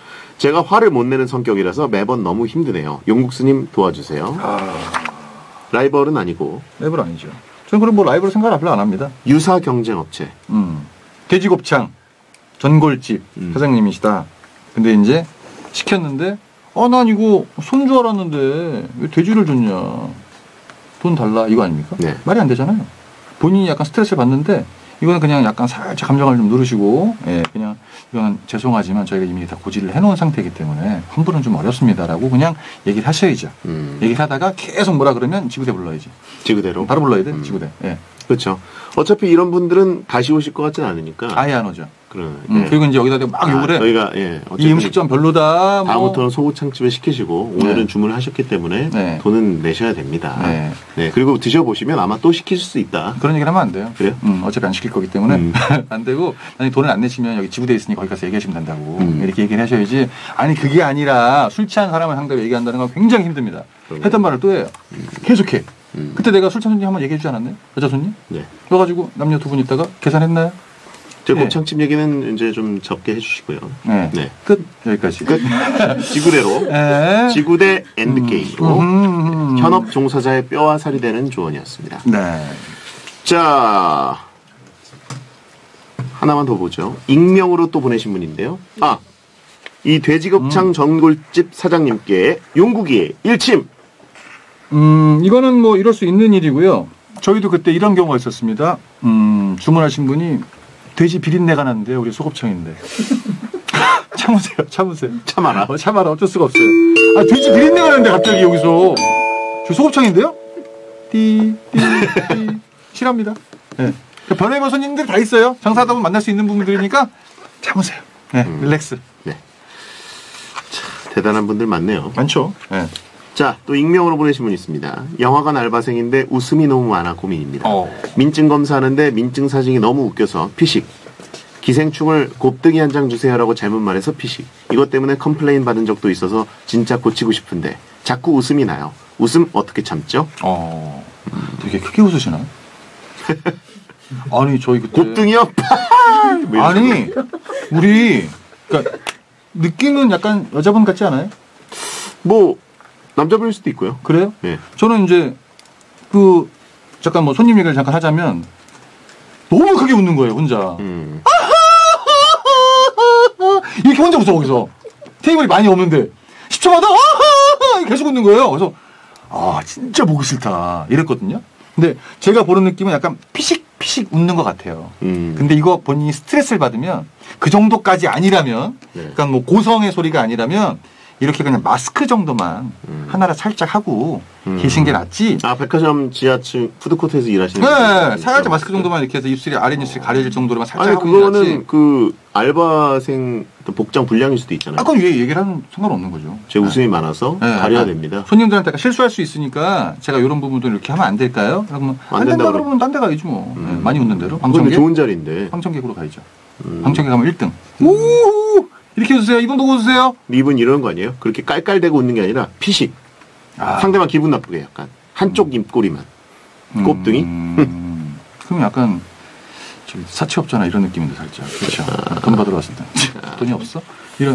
제가 화를 못 내는 성격이라서 매번 너무 힘드네요. 용국스님 도와주세요. 라이벌은 아니고. 라이벌 아니죠. 저는 그럼 뭐 라이벌 생각을 별로 안 합니다. 유사 경쟁업체. 돼지곱창 전골집 사장님이시다. 근데 이제 시켰는데 난 이거 손 줄 알았는데 왜 돼지를 줬냐. 돈 달라 이거 아닙니까? 네. 말이 안 되잖아요. 본인이 약간 스트레스를 받는데 이거는 그냥 약간 살짝 감정을 좀 누르시고 그냥 이건 죄송하지만 저희가 이미 다 고지를 해놓은 상태이기 때문에 환불은 좀 어렵습니다라고 그냥 얘기를 하셔야죠. 얘기를 하다가 계속 뭐라 그러면 지구대 불러야지. 지구대로. 바로 불러야 돼. 지구대. 예. 그렇죠. 어차피 이런 분들은 다시 오실 것 같지는 않으니까. 아예 안 오죠. 예. 그리고 이제 여기다 막 욕을 해. 저희가 이 음식점 별로다. 다음부터는 소고창집에 시키시고 오늘은 주문을 하셨기 때문에 네. 돈은 내셔야 됩니다. 네. 네. 그리고 드셔보시면 아마 또 시키실 수 있다. 그런 얘기를 하면 안 돼요. 그래요? 어차피 안 시킬 거기 때문에 안 되고 아니 돈을 안 내시면 여기 지구대에 있으니 거기 가서 얘기하시면 된다고 이렇게 얘기를 하셔야지. 아니 그게 아니라 술 취한 사람을 상대로 얘기한다는 건 굉장히 힘듭니다. 했던 말을 또 해요. 계속해. 그때 내가 술 취한 손님 한번 얘기해 주지 않았나요? 여자 손님? 네. 그래가지고 남녀 두 분 있다가 계산했나요? 제 네. 곱창집 얘기는 이제 좀 적게 해주시고요. 네. 네. 끝. 여기까지. 끝. 지구대로. 네. 지구대 엔드게임으로 현업 종사자의 뼈와 살이 되는 조언이었습니다. 네. 자, 하나만 더 보죠. 익명으로 또 보내신 분인데요. 이 돼지곱창 전골집 사장님께 용국이의 일침. 이거는 뭐 이럴 수 있는 일이고요. 저희도 그때 이런 경우가 있었습니다. 주문하신 분이 돼지 비린내가 나는데 우리 소곱창인데. 참으세요. 참아라. 참아라. 어쩔 수가 없어요. 돼지 비린내가 나는데 갑자기 여기서 저 소곱창인데요? 띠. 실합니다. 네. 별의별 손님들 다 있어요. 장사하다 보면 만날 수 있는 부분들이니까 참으세요. 네, 릴렉스. 네. 자, 대단한 분들 많네요. 많죠. 네. 자, 또 익명으로 보내신 분 있습니다. 영화관 알바생인데 웃음이 너무 많아 고민입니다. 민증 검사하는데 민증 사진이 너무 웃겨서 피식. 기생충을 곱등이 한 장 주세요라고 잘못 말해서 피식. 이것 때문에 컴플레인 받은 적도 있어서 진짜 고치고 싶은데 자꾸 웃음이 나요. 웃음 어떻게 참죠? 되게 크게 웃으시나? 아니 저희 그때 곱등이요? 아니 우리 그러니까 느낌은 약간 여자분 같지 않아요? 뭐 남자분일 수도 있고요. 그래요? 네. 저는 이제 잠깐 뭐 손님 얘기를 잠깐 하자면 너무 크게 웃는 거예요 혼자. 이렇게 혼자 웃어 거기서 테이블이 많이 없는데 10초마다 계속 웃는 거예요. 그래서 진짜 보기 싫다 이랬거든요. 근데 제가 보는 느낌은 약간 피식 웃는 것 같아요. 근데 이거 본인이 스트레스를 받으면 그 정도까지 아니라면, 그러니까 뭐 고성의 소리가 아니라면 이렇게 그냥 마스크 정도만 하나를 살짝 하고 계신 게 낫지. 백화점 지하층 푸드코트에서 일하시는 네, 살짝 마스크 정도만 이렇게 해서 입술이 아래 입술이 가려질 정도로만 살짝 아니 하고 그거는 그 알바생 복장 불량일 수도 있잖아요. 그건 왜 얘기를 하면 상관없는 거죠. 제 웃음이 많아서 가려야 됩니다. 손님들한테 실수할 수 있으니까 제가 이런 부분도 이렇게 하면 안 될까요? 그러면 안 된다 그러면 딴 데 가야지 뭐. 많이 웃는 대로. 근데 좋은 자리인데. 황청객으로 가야죠. 황청객 가면 1등. 우 이렇게 해주세요. 이분 보고 웃으세요. 이분 이런 거 아니에요? 그렇게 깔깔대고 웃는 게 아니라 피식. 상대방 기분 나쁘게 약간 한쪽 입꼬리만. 곱등이. 그럼 약간 사채업자나 이런 느낌인데 살짝. 그렇죠. 돈 받으러 왔을 때 돈이 없어? 이런.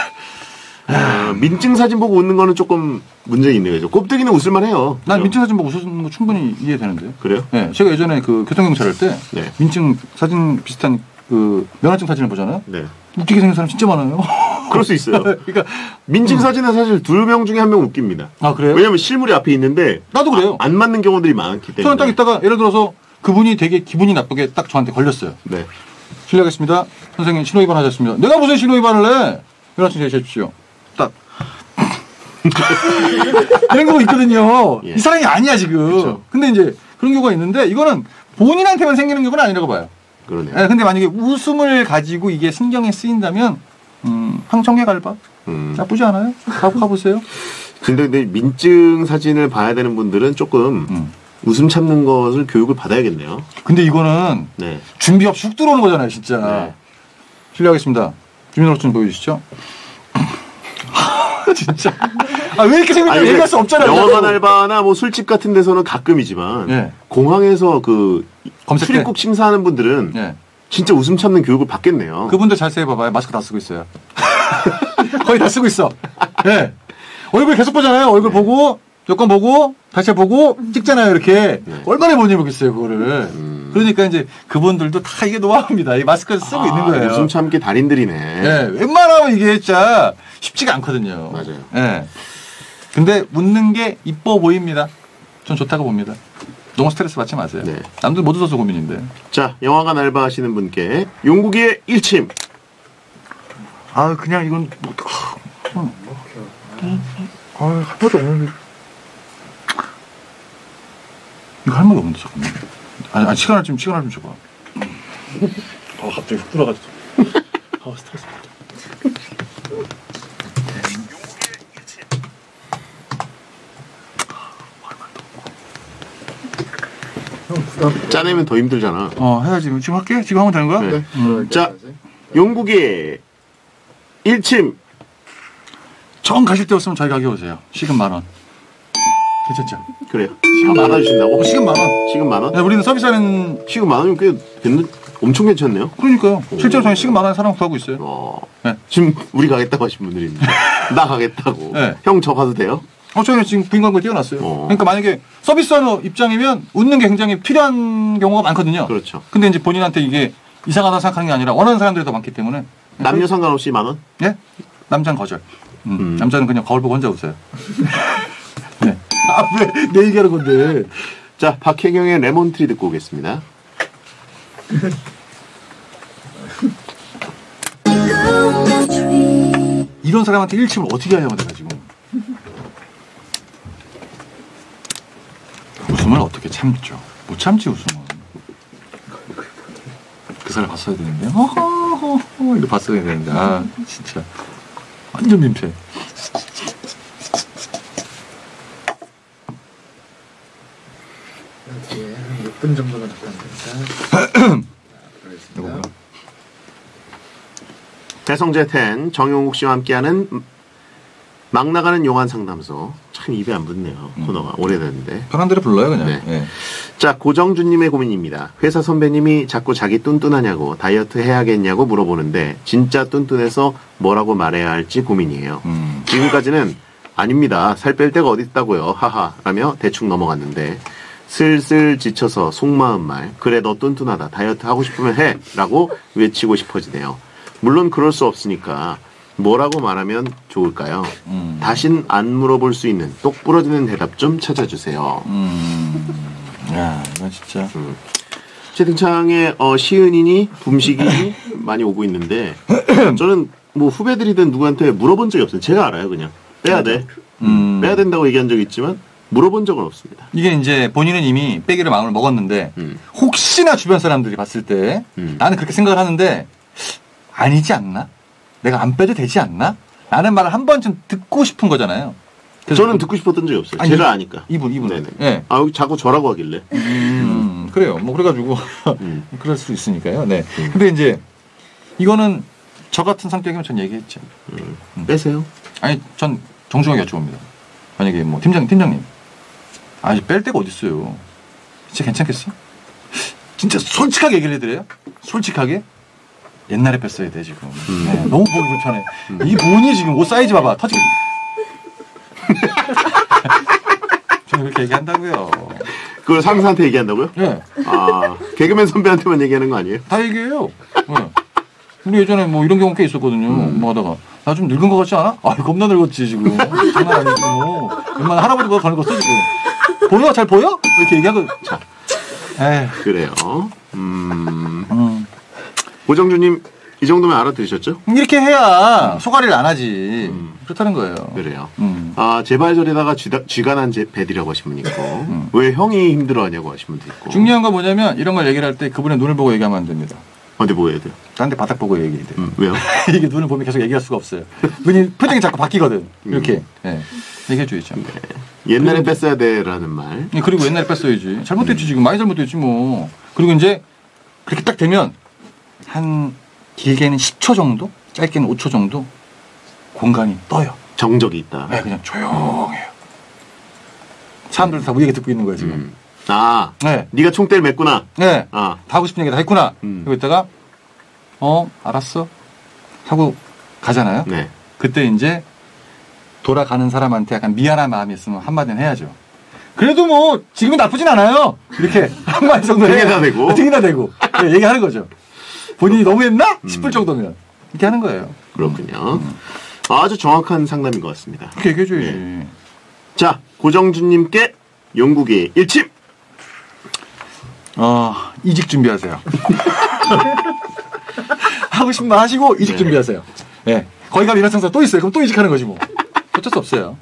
민증 사진 보고 웃는 거는 조금 문제 있는 거죠. 곱등이는 웃을만해요. 난 민증 사진 보고 웃는 거 충분히 이해되는데요. 그래요? 네, 제가 예전에 그 교통경찰 할 때 민증 사진 비슷한 그 면허증 사진을 보잖아요. 네. 웃기게 생긴 사람 진짜 많아요. 그럴 수 있어요. 그러니까 민증 사진은 사실 2명 중에 1명 웃깁니다. 그래요? 왜냐면 실물이 앞에 있는데 나도 그래요. 안 맞는 경우들이 많기 때문에. 저는 딱 있다가 예를 들어서 그분이 되게 기분이 나쁘게 딱 저한테 걸렸어요. 네. 실례하겠습니다. 선생님 신호위반 하셨습니다. 내가 무슨 신호위반을 해? 면허증 제시해주십시오. 딱. 이런 경우가 있거든요. 이 사람이 아니야 지금. 그쵸. 근데 이제 그런 경우가 있는데 이거는 본인한테만 생기는 경우는 아니라고 봐요. 그러네요. 네, 근데 만약에 웃음을 가지고 이게 신경에 쓰인다면 황청객 알바 나쁘지 않아요? 가보세요. 근데 민증 사진을 봐야 되는 분들은 조금 웃음 참는 것을 교육을 받아야겠네요. 근데 이거는 준비 없이 훅 들어오는 거잖아요, 진짜. 실례하겠습니다. 주민등록증 보여주시죠. 진짜. 왜 이렇게 생겼냐고 얘기할 수 없잖아요. 영화관 알바나 뭐 술집 같은 데서는 가끔이지만 공항에서 그 출입국 심사하는 분들은 진짜 웃음 참는 교육을 받겠네요. 그분들 잘 세봐봐요. 마스크 다 쓰고 있어요. 거의 다 쓰고 있어. 네. 얼굴 계속 보잖아요. 얼굴 보고 조건 보고 다시 보고 찍잖아요. 이렇게 얼마나 못 입겠어요 그거를. 그러니까 이제 그분들도 다 이게 노하우입니다. 이 마스크를 쓰고 있는 거예요. 웃음 참기 달인들이네. 네, 웬만하면 이게 진짜 쉽지가 않거든요. 맞아요. 네. 근데 웃는 게 이뻐 보입니다. 전 좋다고 봅니다. 너무 스트레스 받지 마세요. 네. 남들 못 웃어서 고민인데. 자, 영화관 알바하시는 분께 용국이의 일침. 아 그냥 이건 할 말이 없는데. 이거 할 말이 없는데 잠깐만. 아니 시간을 좀 줘봐. 갑자기 훅 들어가지고. 스트레스 받아. 짜내면 더 힘들잖아. 해야지. 지금 할게? 지금 하면 되는 거야? 네. 자, 용국이의 일침. 처음 가실 때 없으면 저희 가게 오세요. 시급 10,000원. 괜찮죠? 그래요. 시급 많아주신다고? 시급 10,000원. 시급 10,000원? 네, 우리는 서비스하는. 시급 10,000원이면 꽤 엄청 괜찮네요. 그러니까요. 실제로 저희 시급 10,000원 사람 구하고 있어요. 네. 지금 우리 가겠다고 하신 분들이 있는데. 나 가겠다고. 네. 형 저 가도 돼요? 저희는 지금 부인 광고에 띄워놨어요. 그러니까 만약에 서비스하는 입장이면 웃는 게 굉장히 필요한 경우가 많거든요. 그렇죠. 근데 이제 본인한테 이게 이상하다 생각하는 게 아니라 원하는 사람들이 더 많기 때문에. 남녀 상관없이 10,000원? 네? 남자는 거절. 남자는 그냥 거울 보고 혼자 웃어요. 네. 왜 내 얘기하는 건데. 자, 박혜경의 레몬트리 듣고 오겠습니다. 이런 사람한테 일침을 어떻게 하냐고 내가 지금. 웃음을 어떻게 참죠? 못 참지 웃음은. 그 사람 봤어야 되는데. 이거 봤어야 되는데. 아 진짜 완전 민폐. 뒤에 한 6분 정도가 남았습니다. 이거 배성재 텐 정용욱 씨와 함께하는 막 나가는 용한 상담소. 참 입에 안 붙네요. 코너가 오래됐는데. 편한 대로 불러요 그냥. 네. 네. 자, 고정준님의 고민입니다. 회사 선배님이 자꾸 자기 뚠뚠하냐고 다이어트 해야겠냐고 물어보는데 진짜 뚠뚠해서 뭐라고 말해야 할지 고민이에요. 지금까지는 아닙니다. 살 뺄 데가 어디 있다고요. 하하 라며 대충 넘어갔는데 슬슬 지쳐서 속마음 말 그래 너 뚠뚠하다 다이어트 하고 싶으면 해 라고 외치고 싶어지네요. 물론 그럴 수 없으니까 뭐라고 말하면 좋을까요? 다신 안 물어볼 수 있는 똑 부러지는 대답 좀 찾아주세요. 야, 이건 진짜. 채팅창에 시은이니 붐식이 많이 오고 있는데 저는 뭐 후배들이든 누구한테 물어본 적이 없어요. 제가 알아요, 그냥 빼야 돼. 빼야 된다고 얘기한 적이 있지만 물어본 적은 없습니다. 이게 이제 본인은 이미 빼기를 마음을 먹었는데 혹시나 주변 사람들이 봤을 때 나는 그렇게 생각을 하는데 아니지 않나? 내가 안 빼도 되지 않나? 라는 말을 한 번쯤 듣고 싶은 거잖아요. 저는 듣고 싶었던 적이 없어요. 아니, 제가 아니까. 이분. 네네. 네. 아, 여기 자꾸 저라고 하길래. 그래요. 뭐 그래가지고 그럴 수 있으니까요. 네. 근데 이제 이거는 저 같은 성격이면 전 얘기했죠. 빼세요. 아니 전 정중하게 여쭤봅니다. 만약에 뭐 팀장님, 아니 뺄 데가 어디 있어요? 진짜 괜찮겠어? 진짜 솔직하게 얘기를 해드려요. 솔직하게. 옛날에 뺐어야 돼 지금. 네, 너무 보기 불편해. 이 뭐니 지금 옷 사이즈 봐봐. 터치. 저는 그렇게 얘기한다고요. 그걸 상사한테 얘기한다고요? 네. 아, 개그맨 선배한테만 얘기하는 거 아니에요? 다 얘기해요. 네. 우리 예전에 뭐 이런 경우 꽤 있었거든요. 뭐 하다가 나 좀 늙은 것 같지 않아? 아, 겁나 늙었지 지금. 장난 아니지 뭐. 웬만한 할아버지보다 더 늙었어 지금. 보여? 잘 보여? 이렇게 얘기하고. 자. 에휴. 그래요. 고정주님 이 정도면 알아들으셨죠? 이렇게 해야 소가리를 안 하지. 그렇다는 거예요. 그래요. 아, 제발저리다가 쥐간한 배디라고 하신 분 있고 왜 형이 힘들어하냐고 하신 분도 있고. 중요한 건 뭐냐면 이런 걸 얘기를 할 때 그분의 눈을 보고 얘기하면 안 됩니다. 근데 뭐 해야 돼요? 딴 데 바닥 보고 얘기해야 돼. 왜요? 이게 눈을 보면 계속 얘기할 수가 없어요. 눈이 표정이 자꾸 바뀌거든. 이렇게. 네. 얘기해줘야죠. 네. 옛날에 뺐어야 돼라는 말. 그리고 옛날에 뺐어야지. 잘못됐지 지금. 많이 잘못됐지 뭐. 그리고 이제 그렇게 딱 되면 한 길게는 10초 정도? 짧게는 5초 정도? 공간이 떠요. 정적이 있다. 네, 그냥 조용해요. 사람들 다 우리에게 듣고 있는 거야 지금. 아, 네. 네가 총대를 맸구나. 네. 아, 다 하고 싶은 얘기 다 했구나. 그러고 있다가 알았어 하고 가잖아요. 네. 그때 이제 돌아가는 사람한테 약간 미안한 마음이 있으면 한마디는 해야죠. 그래도 뭐 지금은 나쁘진 않아요. 이렇게 한마디 정도 등에다 대고. 등에다 대고 네, 얘기하는 거죠. 본인이 너무했나 싶을 정도면 이렇게 하는 거예요. 그렇군요. 아주 정확한 상담인 것 같습니다. 그렇게 얘기해줘야지. 자, 고정준님께 영국의 일침. 이직 준비하세요. 하고 싶은 말 하시고 이직 네. 준비하세요. 네. 거기 가면 이런 상사 또 있어요. 그럼 또 이직하는 거지 뭐. 어쩔 수 없어요.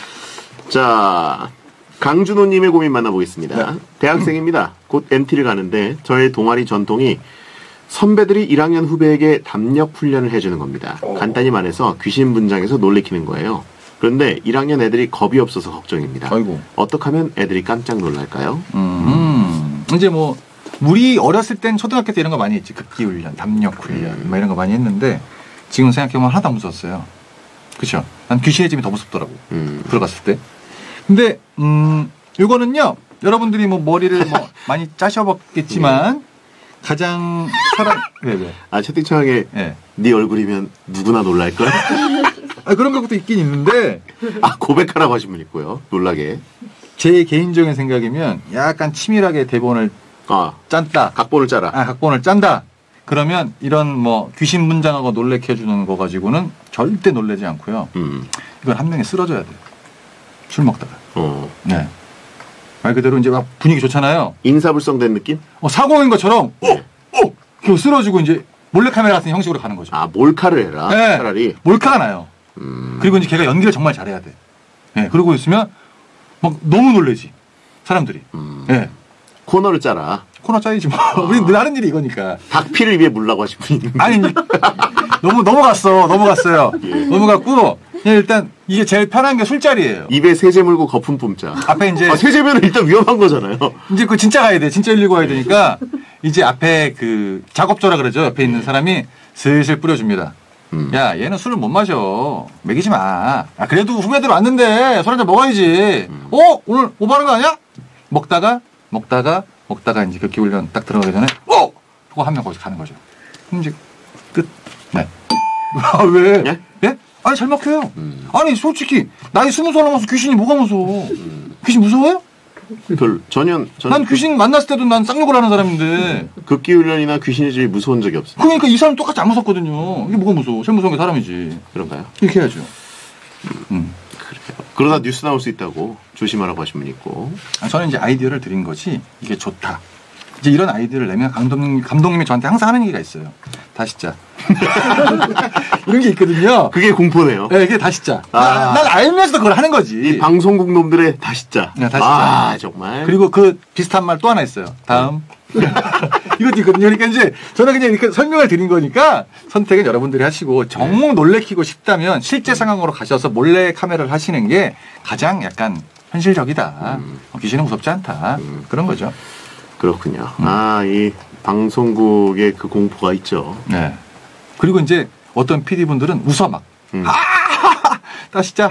자, 강준호님의 고민 만나보겠습니다. 네. 대학생입니다. 곧 MT를 가는데 저의 동아리 전통이 선배들이 1학년 후배에게 담력 훈련을 해주는 겁니다. 간단히 말해서 귀신 분장해서 놀래키는 거예요. 그런데 1학년 애들이 겁이 없어서 걱정입니다. 아이고. 어떻게 하면 애들이 깜짝 놀랄까요? 이제 뭐 우리 어렸을 땐 초등학교 때 이런 거 많이 했지. 급기 훈련, 담력 훈련, 뭐 이런 거 많이 했는데 지금 생각해보면 하나도 안 무서웠어요. 그렇죠? 난 귀신의 집이 더 무섭더라고. 들어갔을 때. 근데 이거는요. 여러분들이 뭐 머리를 뭐 많이 짜셔봤겠지만 가장 왜? 아, 채팅창에 네. 네 얼굴이면 누구나 놀랄걸? 그런 것도 있긴 있는데 아, 고백하라고 하신 분 있고요. 놀라게. 제 개인적인 생각이면 약간 치밀하게 대본을 아, 짠다. 각본을 짜라. 각본을 짠다. 그러면 이런 뭐 귀신 분장하고 놀래켜주는 거 가지고는 절대 놀라지 않고요. 이건 한 명이 쓰러져야 돼요. 술 먹다가. 네. 말 그대로 이제 막 분위기 좋잖아요. 인사불성된 느낌? 사고인 것처럼 네. 그리고 쓰러지고 이제 몰래카메라 같은 형식으로 가는 거죠. 아, 몰카를 해라. 네. 차라리. 몰카가 나요. 그리고 이제 걔가 연기를 정말 잘해야 돼. 네. 그러고 있으면 막 너무 놀래지 사람들이. 네. 코너를 짜라. 코너 짜이지 뭐. 우린 늘 하는 일이 이거니까. 닭피를 입에 물라고 하신 분이 있는데. 아니 넘어갔어요. 예. 넘어갔고 그냥 일단 이게 제일 편한 게 술자리예요. 입에 세제 물고 거품 뿜자. 앞에 이제 세제면은 일단 위험한 거잖아요. 이제 그 진짜 가야 돼. 진짜 119 가야 되니까 이제 앞에 그 작업조라 그러죠. 옆에 있는 사람이 슬슬 뿌려줍니다. 야, 얘는 술을 못 마셔. 먹이지 마. 그래도 후배들 왔는데 술 한잔 먹어야지. 오늘 오버하는 거 아니야? 먹다가 이제 그 기훈련 딱 들어가기 전에 그거 한 명 거기서 가는 거죠. 그럼 이제 끝. 네. 왜? 예? 예? 아니 잘 먹혀요. 아니 솔직히 나이 20살 넘어서 귀신이 뭐가 무서워? 귀신 무서워요? 저는 난 귀신 만났을 때도 난 쌍욕을 하는 사람인데. 급기훈련이나 귀신의 집이 무서운 적이 없어요. 그러니까 이 사람 똑같이 안 무섭거든요. 이게 뭐가 무서워? 제일 무서운 게 사람이지. 그런가요? 이렇게 해야죠. 그래요. 그러다 뉴스 나올 수 있다고 조심하라고 하신 분 있고. 저는 이제 아이디어를 드린 것이 이게 좋다. 이제 이런 아이디어를 내면 감독님이 저한테 항상 하는 얘기가 있어요. 다시 짜. 이런 게 있거든요. 그게 공포네요. 네, 이게 다시 짜. 아. 난 알면서도 그걸 하는 거지. 이 방송국 놈들의 다시 짜. 네, 다시 짜. 아, 정말. 그리고 그 비슷한 말 또 하나 있어요. 다음. 이것도 있거든요. 그러니까 이제 저는 그냥 이렇게 설명을 드린 거니까 선택은 여러분들이 하시고 정말 놀래키고 싶다면 실제 상황으로 가셔서 몰래 카메라를 하시는 게 가장 약간 현실적이다. 귀신은 무섭지 않다. 그런 거죠. 그렇군요. 이 방송국의 그 공포가 있죠. 네. 그리고 이제 어떤 PD분들은 웃어 막. 다시 짜.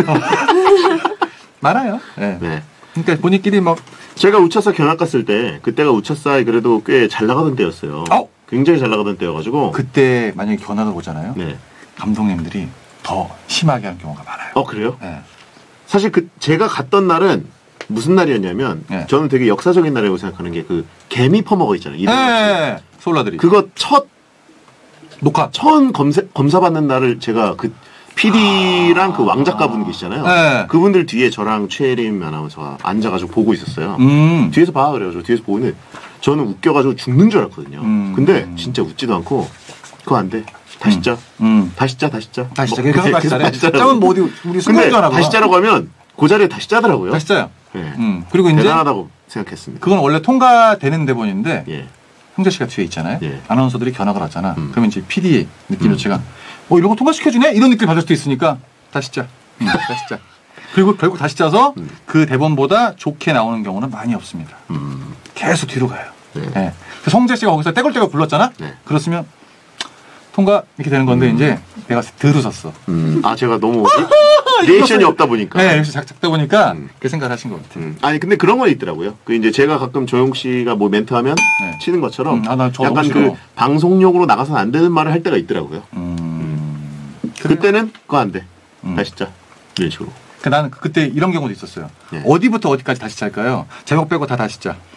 많아요. 네. 네. 그러니까 본인끼리 막. 제가 우차사 견학 갔을 때 그때가 우차사에 그래도 꽤 잘 나가던 때였어요. 굉장히 잘 나가던 때여가지고. 그때 만약에 견학을 오잖아요. 네. 감독님들이 더 심하게 하는 경우가 많아요. 그래요? 네. 사실 제가 갔던 날은 무슨 날이었냐면 네. 저는 되게 역사적인 날이라고 생각하는 게 그 개미 퍼먹어 있잖아요. 네. 소울라들이. 그거 녹화. 처음 검사 받는 날을 제가 그 PD랑 그 왕작가분 계시잖아요. 네. 그분들 뒤에 저랑 최혜림 아나운서가 앉아가지고 보고 있었어요. 뒤에서 봐 그래가지고 뒤에서 보는데 저는 웃겨가지고 죽는 줄 알았거든요. 근데 진짜 웃지도 않고 그거 안 돼. 다시 짜. 다시 짜. 다시 짜. 계속 다시 짜래. 다시 짜라고. 짜면 뭐 어디 우리 근데 순간도 다시 짜라고 하면 그 자리에 다시 짜더라고요. 다시 짜요. 네. 그리고 이제 대단하다고 생각했습니다. 그건 원래 통과되는 대본인데 예. 형재 씨가 뒤에 있잖아요. 예. 아나운서들이 견학을 하잖아. 그러면 이제 PD 느낌 자체가 이런 거 통과시켜주네? 이런 느낌 받을 수도 있으니까 다시 짜. 다시 짜. 그리고 결국 다시 짜서 그 대본보다 좋게 나오는 경우는 많이 없습니다. 계속 뒤로 가요. 네. 네. 성재 씨가 거기서 떼굴떼굴 불렀잖아? 네. 그렇으면 통과 이렇게 되는 건데 이제 내가 덜 웃었어. 제가 너무 리액션이 없다 보니까. 네, 역시 작다 보니까 그 생각을 하신 것 같아요. 아니 근데 그런 건 있더라고요. 그 이제 제가 가끔 조용 씨가 뭐 멘트하면 네. 치는 것처럼 난 저거 약간 싫어. 그 방송용으로 나가서는 안 되는 말을 할 때가 있더라고요. 그때는 그거 안 돼. 다시 짜. 이런 식으로. 나는 그때 이런 경우도 있었어요. 예. 어디부터 어디까지 다시 짤까요? 제목 빼고 다 다시 짜.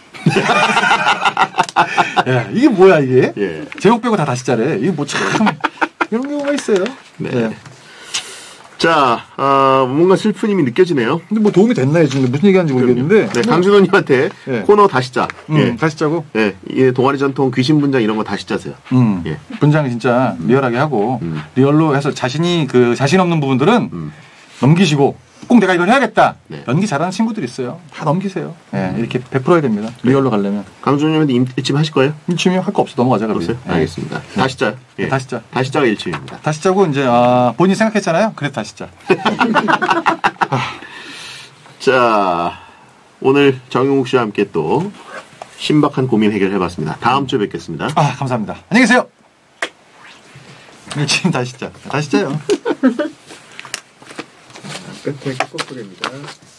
야, 이게 뭐야 이게? 예. 제목 빼고 다 다시 짜래. 이게 뭐 참 이런 경우가 있어요. 네. 자, 뭔가 슬픈 힘이 느껴지네요. 근데 뭐 도움이 됐나요 지금 무슨 얘기하는지 모르겠는데. 네, 강준호님한테 예. 코너 다시 짜. 예. 다시 짜고. 예, 이 동아리 전통 귀신 분장 이런 거 다시 짜세요. 예. 분장 진짜 리얼하게 하고 리얼로 해서 자신이 그 자신 없는 부분들은 넘기시고 꼭 내가 이걸 해야겠다. 네. 연기 잘하는 친구들 있어요. 다 넘기세요. 예, 이렇게 베풀어야 됩니다. 리얼로 가려면. 강준호님한테 일침 하실 거예요? 일침이 할 거 없어 넘어가자 그러면. 없어요? 알겠습니다. 다시 짜요. 예. 다시 짜. 다시 짜가 일침입니다. 다시 짜고 이제 본인이 생각했잖아요. 그래서 다시 짜. 자, 오늘 정용욱 씨와 함께 또 신박한 고민 해결해봤습니다. 다음 주에 뵙겠습니다. 감사합니다. 안녕히 계세요. 일침 다시 짜. 다시 짜요. 끝에 꼬꾸입니다.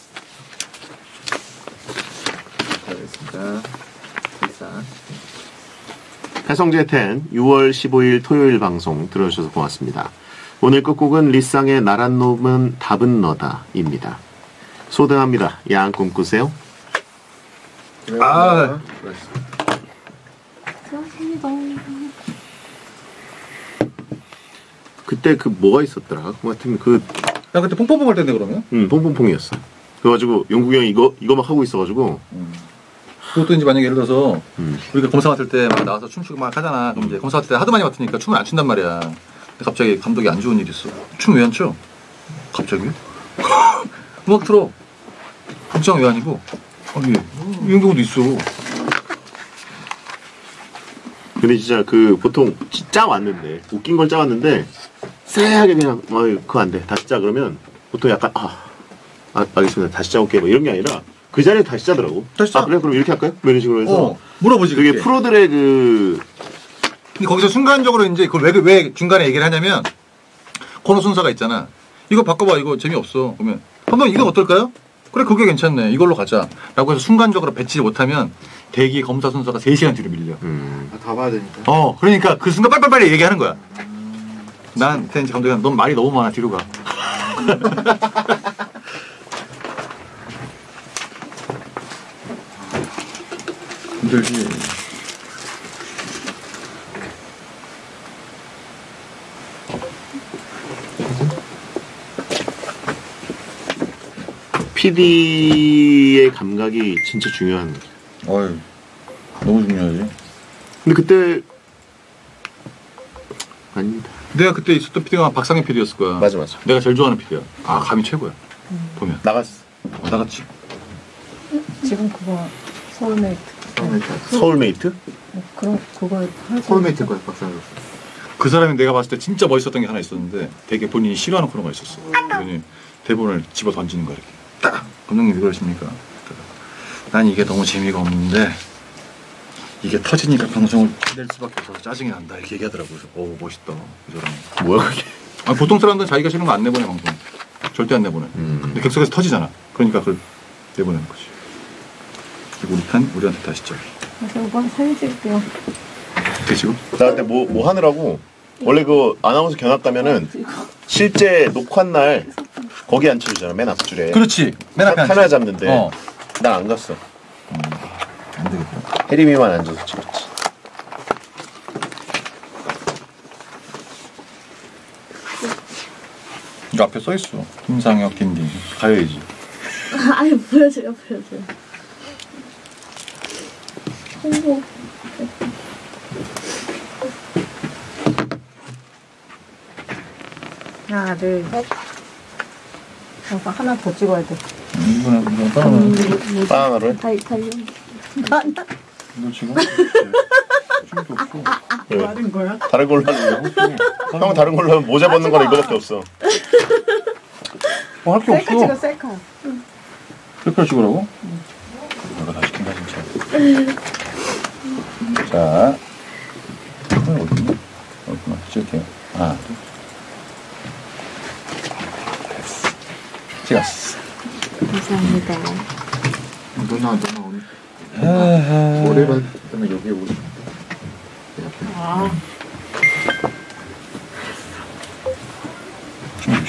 잘했습니다. 일단 배성재 10 6월 15일 토요일 방송 들어주셔서 고맙습니다. 오늘 끝곡은 리쌍의 나란 놈은 답은 너다입니다. 소등합니다. 야한 꿈 꾸세요. 아. 그때 그 뭐가 있었더라? 그 같은 그 야 그때 뽕뽕뽕 할 텐데 그러면? 뽕뽕뽕이었어. 그래가지고 용국이 형이 이거 막 하고 있어가지고 그것도 이제 만약에 예를 들어서 우리가 검사 맡을 때 막 나와서 춤추고 막 하잖아. 그럼 이제 검사 맡을 때 하도 많이 맡으니까 춤을 안 춘단 말이야. 근데 갑자기 감독이 안 좋은 일이 있어. 춤 왜 안 춰? 갑자기? 음악 틀어. 극장 왜 아니고? 아니 이런 경우도 있어. 근데 진짜 그 보통 짜 왔는데 웃긴 걸 짜왔는데 쎄하게 그냥 그거 안 돼 다시 짜 그러면 보통 약간 알겠습니다 다시 짜올게 뭐 이런 게 아니라 그 자리에 다시 짜더라고. 다시 짜? 그래 그럼 이렇게 할까요? 뭐 이런 식으로 해서 물어보지. 그게 그렇게. 프로들의 그 근데 거기서 순간적으로 이제 그걸 왜 중간에 얘기를 하냐면 코너 순서가 있잖아. 이거 바꿔봐. 이거 재미없어. 그러면 한번 이거 어떨까요? 그래 그게 괜찮네. 이걸로 가자. 라고 해서 순간적으로 배치를 못하면 대기 검사 순서가 3시간 뒤로 밀려. 다 봐야 되니까. 그러니까 그 순간 빨리빨리 얘기하는 거야. 난 그때 이제 감독이 넌 말이 너무 많아. 뒤로 가. 힘들지. PD의 감각이 진짜 중요한. 어이, 너무 중요하지. 근데 그때 아닙니다. 내가 그때 있었던 PD가 박상현 PD였을 거야. 맞아. 내가 제일 좋아하는 PD야. 감이 최고야. 보면. 나갔어. 나갔지. 지금 그거 서울메이트. 서울메이트? 그런 그거 하죠. 폴메이트 거야 박사님. 그 사람이 내가 봤을 때 진짜 멋있었던 게 하나 있었는데 되게 본인이 싫어하는 코너가 있었어. 그분이 대본을 집어 던지는 거야 이렇게. 딱! 감독님 왜 그러십니까? 난 이게 너무 재미가 없는데 이게 터지니까 방송을 낼 수밖에 없어서 짜증이 난다 이렇게 얘기하더라고요. 그래서 멋있다 그 사람이. 뭐야 그게? 보통 사람들은 자기가 싫은 거 안 내보내 방송. 절대 안 내보내. 근데 객석에서 터지잖아. 그러니까 그걸 내보내는 거지. 그리고 우리한테 다시 짜. 그래서 오빠 사진 찍을게요. 어떻게 지금? 나 그때 뭐 하느라고 원래 그 아나운서 견학 가면은 실제 녹화 날 거기 앉혀주잖아 맨 앞줄에. 그렇지. 맨 앞에 카메라 잡는데 어. 난 안 갔어. 안 되겠다. 혜림이만 앉아서 찍었지. 이거 앞에 써 있어. 김상혁, 김딘 가야지. 아니 보여줘요. 홍보. 하나, 둘, 셋. 오빠 하나 더 찍어야 돼. 이거는 따라가는 바나나로 해? 달려. 너 지금? 지금도 없어. 왜? 다른 거야? 다른 걸로 하는 거? 형 다른 걸로 하면 모자 벗는 거랑 이거밖에 없어. 할 게 셀카 찍어, 없어. 셀카. 셀카 찍으라고? 내가 다 시킨다 진짜. 자, 어디니? 어디나 찍을게요. 하나, 둘. 됐어. 찍었어. 감사합니다. 너나 오늘 머리만 그다음에 여기 오리.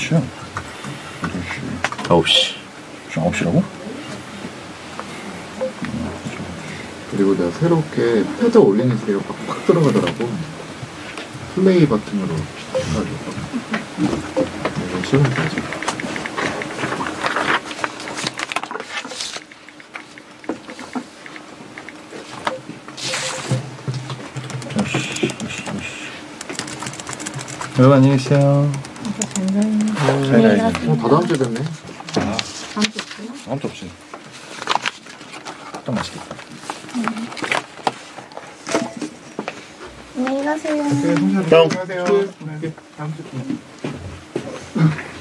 시야? 9시. 9시라고? 그리고 내가 새롭게 패드 올리는 소리가 팍팍 들어가더라고. 플레이 버튼으로 해가지고. 이거 시간 되지. 여러분 안녕히 계세요. 안녕히 가세요. 다 다음 주에 됐네. 다음 주 있어요? 다음 주 없이. 딱 맛있겠다. 안녕히 가세요. 네, 형. 안녕하세요. 네, 다음 주에.